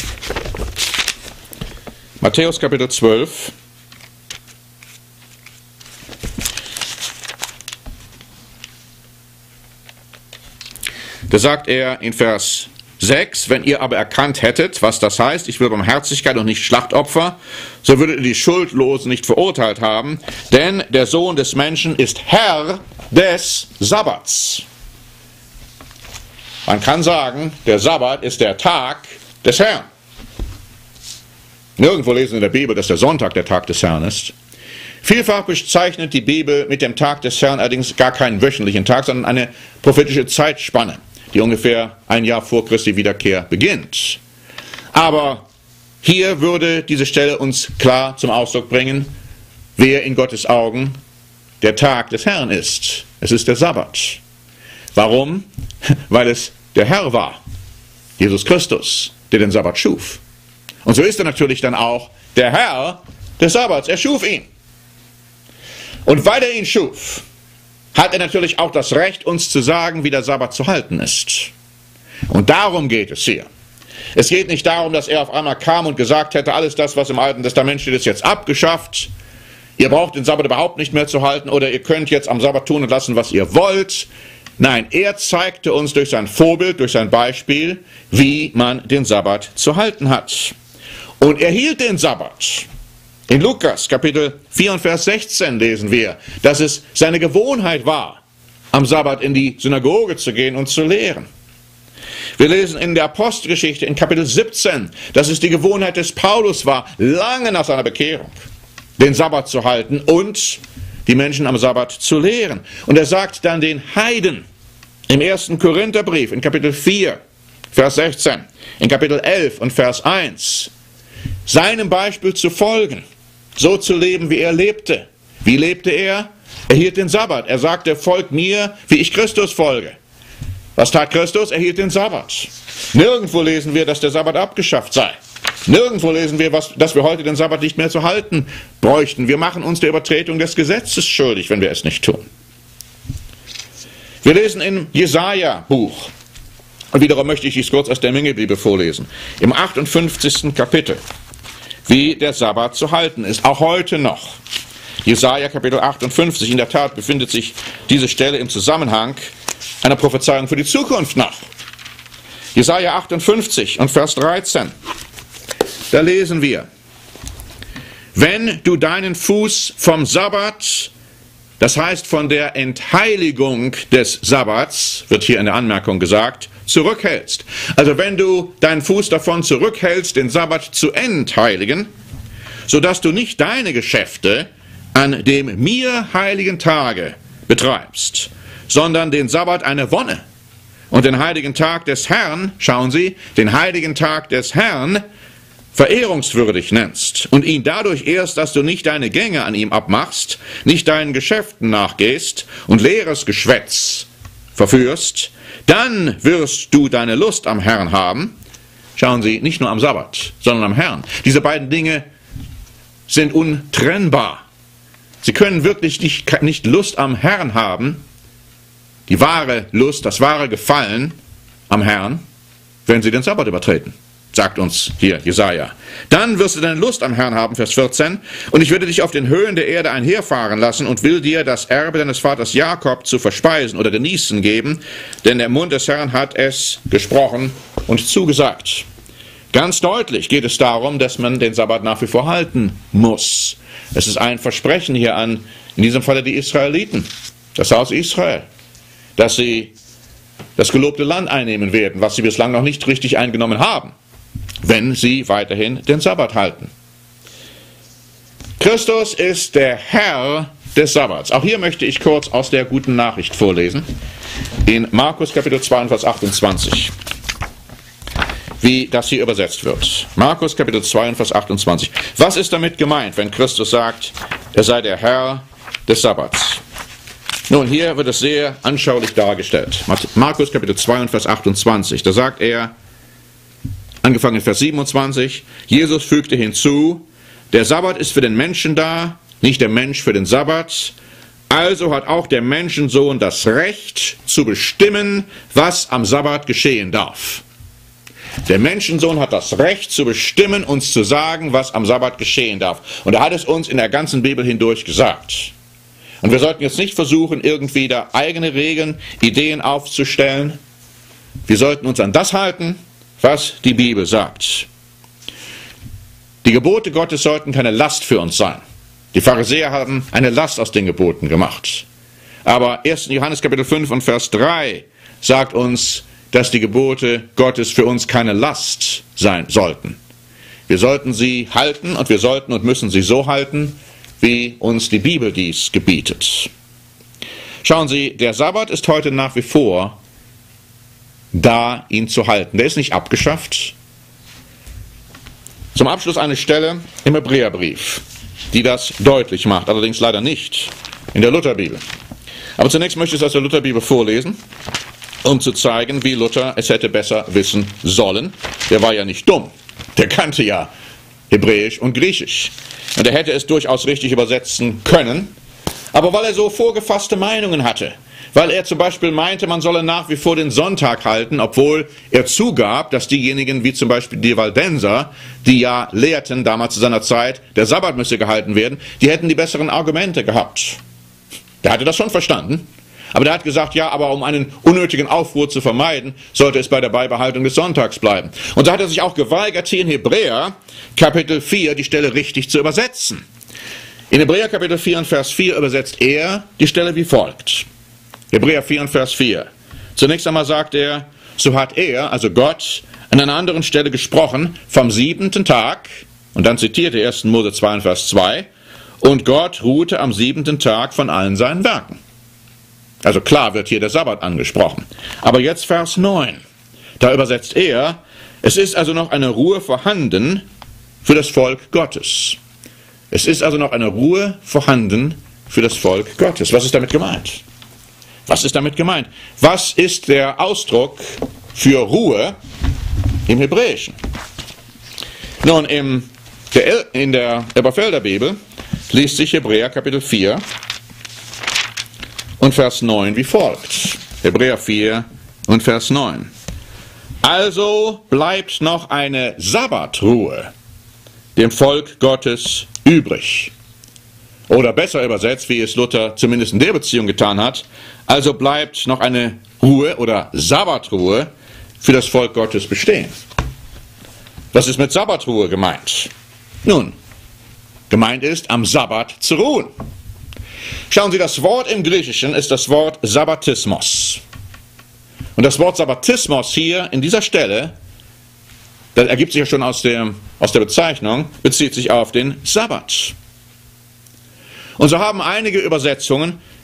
Matthäus Kapitel 12. Da sagt er in Vers 6, wenn ihr aber erkannt hättet, was das heißt, ich will Barmherzigkeit und nicht Schlachtopfer, so würdet ihr die Schuldlosen nicht verurteilt haben, denn der Sohn des Menschen ist Herr des Sabbats. Man kann sagen, der Sabbat ist der Tag des Herrn. Nirgendwo lesen wir in der Bibel, dass der Sonntag der Tag des Herrn ist. Vielfach bezeichnet die Bibel mit dem Tag des Herrn allerdings gar keinen wöchentlichen Tag, sondern eine prophetische Zeitspanne, die ungefähr ein Jahr vor Christi Wiederkehr beginnt. Aber hier würde diese Stelle uns klar zum Ausdruck bringen, wer in Gottes Augen der Tag des Herrn ist. Es ist der Sabbat. Warum? Weil es der Herr war, Jesus Christus, der den Sabbat schuf. Und so ist er natürlich dann auch der Herr des Sabbats. Er schuf ihn. Und weil er ihn schuf, hat er natürlich auch das Recht, uns zu sagen, wie der Sabbat zu halten ist. Und darum geht es hier. Es geht nicht darum, dass er auf einmal kam und gesagt hätte, alles das, was im Alten Testament steht, ist jetzt abgeschafft. Ihr braucht den Sabbat überhaupt nicht mehr zu halten oder ihr könnt jetzt am Sabbat tun und lassen, was ihr wollt. Nein, er zeigte uns durch sein Vorbild, durch sein Beispiel, wie man den Sabbat zu halten hat. Und er hielt den Sabbat. In Lukas Kapitel 4 und Vers 16 lesen wir, dass es seine Gewohnheit war, am Sabbat in die Synagoge zu gehen und zu lehren. Wir lesen in der Apostelgeschichte in Kapitel 17, dass es die Gewohnheit des Paulus war, lange nach seiner Bekehrung, den Sabbat zu halten und die Menschen am Sabbat zu lehren. Und er sagt dann den Heiden im 1. Korintherbrief in Kapitel 4, Vers 16, in Kapitel 11 und Vers 1, seinem Beispiel zu folgen, so zu leben, wie er lebte. Wie lebte er? Er hielt den Sabbat. Er sagte, folgt mir, wie ich Christus folge. Was tat Christus? Er hielt den Sabbat. Nirgendwo lesen wir, dass der Sabbat abgeschafft sei. Nirgendwo lesen wir, dass wir heute den Sabbat nicht mehr zu halten bräuchten. Wir machen uns der Übertretung des Gesetzes schuldig, wenn wir es nicht tun. Wir lesen im Jesaja-Buch, und wiederum möchte ich dies kurz aus der Mengebibel vorlesen, im 58. Kapitel, wie der Sabbat zu halten ist, auch heute noch. Jesaja Kapitel 58, in der Tat befindet sich diese Stelle im Zusammenhang einer Prophezeiung für die Zukunft noch. Jesaja 58 und Vers 13, da lesen wir, wenn du deinen Fuß vom Sabbat, das heißt von der Entheiligung des Sabbats, wird hier in der Anmerkung gesagt, zurückhältst. Also wenn du deinen Fuß davon zurückhältst, den Sabbat zu entheiligen, sodass du nicht deine Geschäfte an dem mir heiligen Tage betreibst, sondern den Sabbat eine Wonne. Und den heiligen Tag des Herrn, schauen Sie, den heiligen Tag des Herrn verehrungswürdig nennst und ihn dadurch ehrst, dass du nicht deine Gänge an ihm abmachst, nicht deinen Geschäften nachgehst und leeres Geschwätz verführst, dann wirst du deine Lust am Herrn haben. Schauen Sie, nicht nur am Sabbat, sondern am Herrn. Diese beiden Dinge sind untrennbar. Sie können wirklich nicht Lust am Herrn haben, die wahre Lust, das wahre Gefallen am Herrn, wenn Sie den Sabbat übertreten, sagt uns hier Jesaja. Dann wirst du deine Lust am Herrn haben, Vers 14, und ich werde dich auf den Höhen der Erde einherfahren lassen und will dir das Erbe deines Vaters Jakob zu verspeisen oder genießen geben, denn der Mund des Herrn hat es gesprochen und zugesagt. Ganz deutlich geht es darum, dass man den Sabbat nach wie vor halten muss. Es ist ein Versprechen hier an, in diesem Falle die Israeliten, das Haus Israel, dass sie das gelobte Land einnehmen werden, was sie bislang noch nicht richtig eingenommen haben, wenn sie weiterhin den Sabbat halten. Christus ist der Herr des Sabbats. Auch hier möchte ich kurz aus der guten Nachricht vorlesen, in Markus Kapitel 2, Vers 28. Wie das hier übersetzt wird. Markus Kapitel 2, Vers 28. Was ist damit gemeint, wenn Christus sagt, er sei der Herr des Sabbats? Nun, hier wird es sehr anschaulich dargestellt. Markus Kapitel 2, Vers 28. Da sagt er, angefangen in Vers 27, Jesus fügte hinzu, der Sabbat ist für den Menschen da, nicht der Mensch für den Sabbat. Also hat auch der Menschensohn das Recht zu bestimmen, was am Sabbat geschehen darf. Der Menschensohn hat das Recht zu bestimmen, uns zu sagen, was am Sabbat geschehen darf. Und er hat es uns in der ganzen Bibel hindurch gesagt. Und wir sollten jetzt nicht versuchen, irgendwie da eigene Regeln, Ideen aufzustellen. Wir sollten uns an das halten, was die Bibel sagt. Die Gebote Gottes sollten keine Last für uns sein. Die Pharisäer haben eine Last aus den Geboten gemacht. Aber 1. Johannes Kapitel 5 und Vers 3 sagt uns, dass die Gebote Gottes für uns keine Last sein sollten. Wir sollten sie halten und wir sollten und müssen sie so halten, wie uns die Bibel dies gebietet. Schauen Sie, der Sabbat ist heute nach wie vor da, ihn zu halten. Der ist nicht abgeschafft. Zum Abschluss eine Stelle im Hebräerbrief, die das deutlich macht, allerdings leider nicht in der Lutherbibel. Aber zunächst möchte ich es aus der Lutherbibel vorlesen, um zu zeigen, wie Luther es hätte besser wissen sollen. Der war ja nicht dumm, der kannte ja Hebräisch und Griechisch. Und er hätte es durchaus richtig übersetzen können, aber weil er so vorgefasste Meinungen hatte, weil er zum Beispiel meinte, man solle nach wie vor den Sonntag halten, obwohl er zugab, dass diejenigen wie zum Beispiel die Waldenser, die ja lehrten damals zu seiner Zeit, der Sabbat müsse gehalten werden, die hätten die besseren Argumente gehabt. Der hatte das schon verstanden. Aber der hat gesagt, ja, aber um einen unnötigen Aufruhr zu vermeiden, sollte es bei der Beibehaltung des Sonntags bleiben. Und da hat er sich auch geweigert, hier in Hebräer Kapitel 4 die Stelle richtig zu übersetzen. In Hebräer Kapitel 4 und Vers 4 übersetzt er die Stelle wie folgt. Hebräer 4 und Vers 4. Zunächst einmal sagt er, so hat er, also Gott, an einer anderen Stelle gesprochen vom 7. Tag, und dann zitiert er 1. Mose 2 und Vers 2, und Gott ruhte am 7. Tag von allen seinen Werken. Also klar wird hier der Sabbat angesprochen. Aber jetzt Vers 9. Da übersetzt er, es ist also noch eine Ruhe vorhanden für das Volk Gottes. Es ist also noch eine Ruhe vorhanden für das Volk Gottes. Was ist damit gemeint? Was ist damit gemeint? Was ist der Ausdruck für Ruhe im Hebräischen? Nun, in der Elberfelder Bibel liest sich Hebräer Kapitel 4 und Vers 9 wie folgt. Hebräer 4 und Vers 9. Also bleibt noch eine Sabbatruhe dem Volk Gottes übrig. Oder besser übersetzt, wie es Luther zumindest in der Beziehung getan hat, also bleibt noch eine Ruhe oder Sabbatruhe für das Volk Gottes bestehen. Was ist mit Sabbatruhe gemeint? Nun, gemeint ist, am Sabbat zu ruhen. Schauen Sie, das Wort im Griechischen ist das Wort Sabbatismos. Und das Wort Sabbatismos hier in dieser Stelle, das ergibt sich ja schon aus der Bezeichnung, bezieht sich auf den Sabbat. Und so haben einige Übersetzungen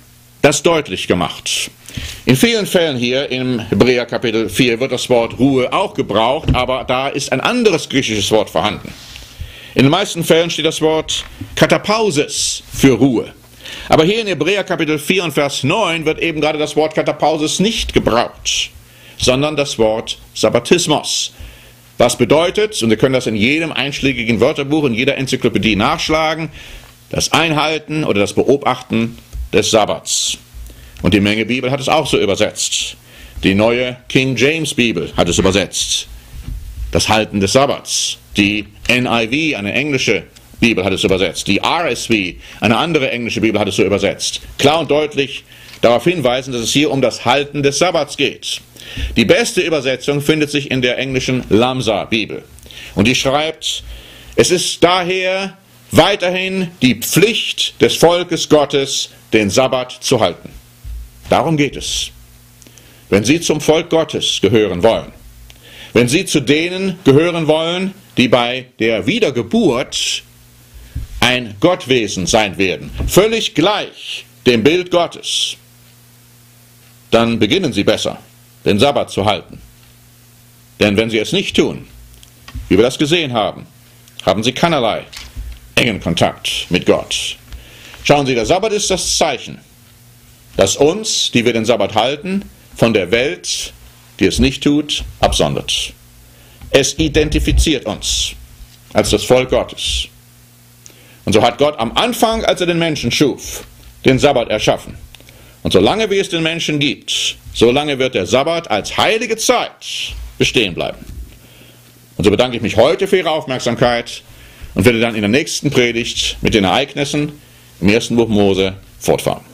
das deutlich gemacht. In vielen Fällen hier im Hebräer Kapitel 4 wird das Wort Ruhe auch gebraucht, aber da ist ein anderes griechisches Wort vorhanden. In den meisten Fällen steht das Wort Katapausis für Ruhe. Aber hier in Hebräer Kapitel 4 und Vers 9 wird eben gerade das Wort Katapausis nicht gebraucht, sondern das Wort Sabbatismus. Was bedeutet, und wir können das in jedem einschlägigen Wörterbuch, in jeder Enzyklopädie nachschlagen, das Einhalten oder das Beobachten des Sabbats. Und die Menge Bibel hat es auch so übersetzt. Die neue King James Bibel hat es übersetzt. Das Halten des Sabbats. Die NIV, eine englische Bibel, hat es übersetzt. Die RSV, eine andere englische Bibel, hat es so übersetzt. Klar und deutlich darauf hinweisen, dass es hier um das Halten des Sabbats geht. Die beste Übersetzung findet sich in der englischen Lamsa-Bibel. Und die schreibt, es ist daher weiterhin die Pflicht des Volkes Gottes, den Sabbat zu halten. Darum geht es. Wenn Sie zum Volk Gottes gehören wollen, wenn Sie zu denen gehören wollen, die bei der Wiedergeburt ein Gottwesen sein werden, völlig gleich dem Bild Gottes, dann beginnen Sie besser, den Sabbat zu halten. Denn wenn Sie es nicht tun, wie wir das gesehen haben, haben Sie keinerlei engen Kontakt mit Gott. Schauen Sie, der Sabbat ist das Zeichen, das uns, die wir den Sabbat halten, von der Welt, die es nicht tut, absondert. Es identifiziert uns als das Volk Gottes. Und so hat Gott am Anfang, als er den Menschen schuf, den Sabbat erschaffen. Und solange wie es den Menschen gibt, solange wird der Sabbat als heilige Zeit bestehen bleiben. Und so bedanke ich mich heute für Ihre Aufmerksamkeit und werde dann in der nächsten Predigt mit den Ereignissen im 1. Buch Mose fortfahren.